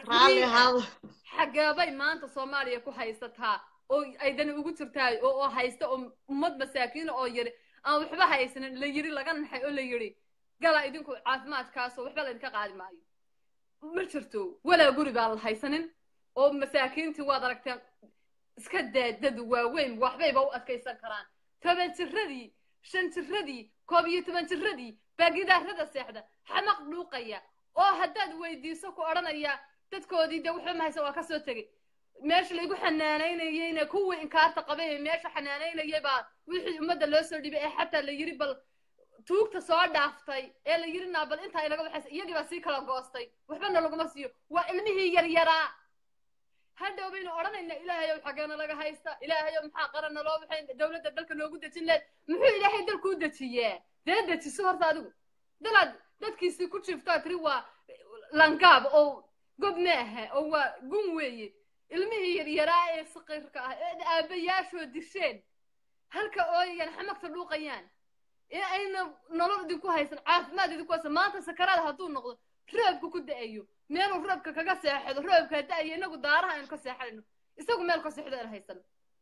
xagaabay maanta Soomaaliya ku haysataa oo ay dan ugu jirtay oo haysta ummad masaakiin oo yiri aan waxba haysan la yiri laga naxay oo la yiri gala idinku caafimaadkaas waxba la idinka qaadi maayo ma jirto wala guri baa la haysanin oo masaakiintii waad aragteen iska dad waaweyn waxbayba u adkaysan karaan تبان تردي شن تردي كوبي تبان تردي باقي ده هذا سحدة حمق لوقية أو هداد ويدي سوق أرنا يا تتكودي ده وحما يسوى كسوتري ماشي اللي يقول حنانين يينا كوي إنكار تقبيه ماشي حنانين يبا ويحي مدة لوسر دي بقى حتى اللي يريبل توك تصور دافتي اللي يرينا بل أنت هنا قبل حس يجي بس يكلا قاستي وحبنا لو مسيو وإلمي هي يرى هذا وبين أورنا إن إلهي وحقنا لقى هايستا إلهي ومحاقرنا لو بحين دولة دلك نوجودة تنلد محو إلهي دل كودة تيه ده تصور صادق دل كيسي كل شيء فتاة روا لانكاب أو قبناه أو قنوي المهي يراي صقير كا أبياش ودشين هلك أوي يعني حمك تلوقيان أين نلور ديكو هايسن عارف ما ديكو هايسن ما تسكرها هاتون نقض رابكو كده أيو ميلو رابك كاغا ساحد رابك داي انغو دارها ان كساحدنو اسقو ميل كساحد ان هيسن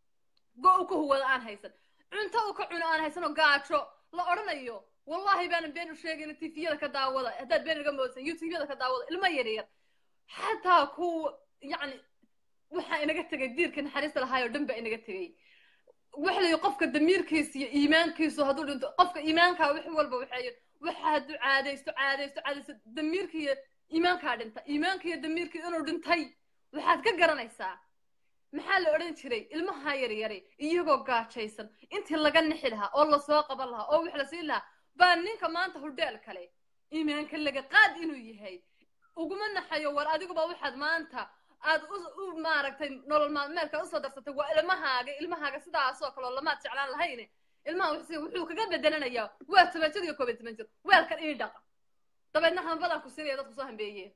go'ku huwa aan haysan cunto uu ka cuno aan haysan oo gaajo la oranayo wallahi baan been u sheegay TV-yada ka daawada hadaad been iga moodsan YouTube-yada ka daawada ilma yaryar hatta ku yani waxa inaga tagay diirkan xariista lahaay oo dhanba inaga tagay waxa la qofka damiirkiisa iyo iimaankiisa haduu dhinto qofka iimaanka wax walba waxa ducaadaysto damiirkiisa إيمانك دنتا إيمانك يا دميرك إنه دنتاي وحد كجرانيسا محل أورين شري المها يري يجوا قاعد شيء أنت اللي جن حلها الله سواق قبلها أو وحلسيلها بانين كمان تهردال كلي إيمانك اللي قاد إنه يهي وقمنا حيوار أديكوا بواحد ما أنت أد ما ركتين نول ما مالك أصلا درستوا المها سدا سواق الله ما تعلن الهينة المها وحوك قد بدنا يا واتبتشر يكوب تمنجر ويركن إيه دقة طبعا نحن بدنا كسرية ده تصاهم بيه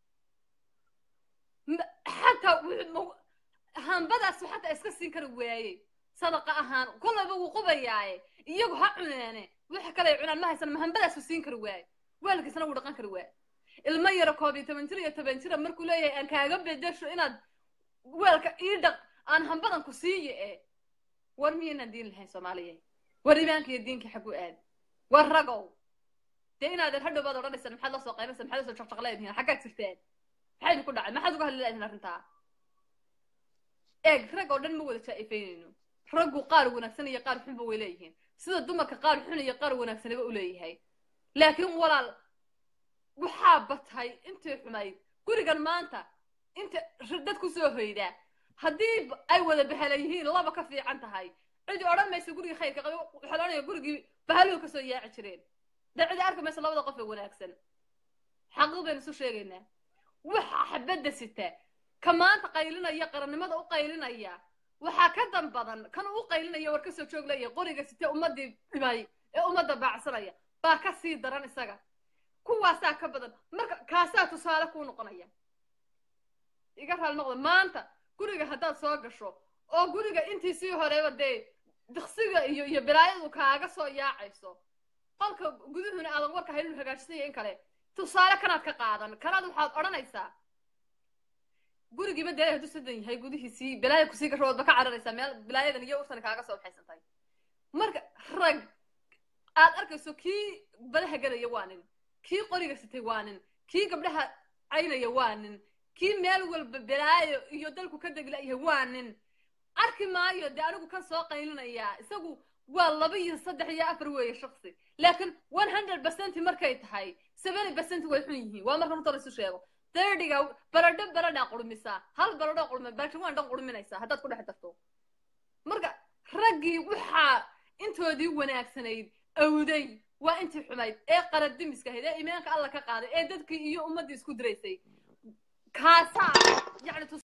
حتى هم بدأ حتى إسكسين كرويه صدقة أهان كل أبو قبيعي يجوا حقنا وحكى لي عنا ما هيسن هم بدأ إسكسين كرويه ولا كسرنا ورقان كرويه المية ركابي تبنتري مركولية أن كعجب الدرس إن ولا كيردق أنا هم بدنا كسية ورمينا الدين الحين سومالية ورميانك الدين كحقوا آد والرجل تينا هذا الحد بعد رد السنة محل سوق مثلا محل سوق شغلات هنا حكاك سرتين حين كل ما حد يقول هلا هنا رنتها إيه رجع ودن مول شايفينه رجع قارو ونفسنا يقارو حلو ويليهن سيد الدم كقارو حنا يقارو ونفسنا بقوليه لكن ولا وحابت هاي أنت حماي كوري قال ما أنت ردتك سوهيدا هديب أي ولا بحليهين الله بكفي عنها هاي عندي أرام ما يسوي خير كقول حلاني يقول بهلو كسوية عشرين ده عندي أركب مثلا وضع قفة ولا أكسن حقوق بين سو شيء وحبد ستة كمان تقيلنا يقرأ لماذا أقيلنا إياه وحكذا بدن كانوا أقيلنا إياه وركسوا شغلة إياه قرية ستة أمدي باي أمد بعصرية باكسي دران السجا كوا ساك بدن مرك كاسات وصالك ونقنية يقرأ النقطة ما أنت قرية هذا ساق شو أو قرية أنت سيو هراي ودي دخسية يبرايد وكاغا سو يا عيسو قالك قدوهنا على ورك هيلو هجاشتي إن كله تصالح كانت كقاعدة كانت وحاد أرنايسا قولي جيب الدليل هدو سدني هاي قولي هسي بلاي كسي كشوط بكا عرنايسا مال بلاي ذا نيجي وصلنا كاغا سو بحيسن طيب مرك رج أركسو كي بلها جرا يوانن كي قرية ستي وانن كي قبلها عينة يوانن كي مال والبلاي يودلكو كده قلا يوانن أركي ما يودي أنا كان سواق يلنا إياه سقو والله بيصدق يا أفروي شخصي لكن 100% مركيت هاي 70% ويحنيه ومرة نطرس شيء 30 برد أقول مسا هل برد أقول من باشوان أقول من إيسا هذا كله حتفتو مرجع رجي وحى أنتوا دي وناك سنيد أودي وأنت حمايد قرد دمسك هذا إيمانك الله كقاضي دتك إيو أمدي اسكو دريسي كاسا يعني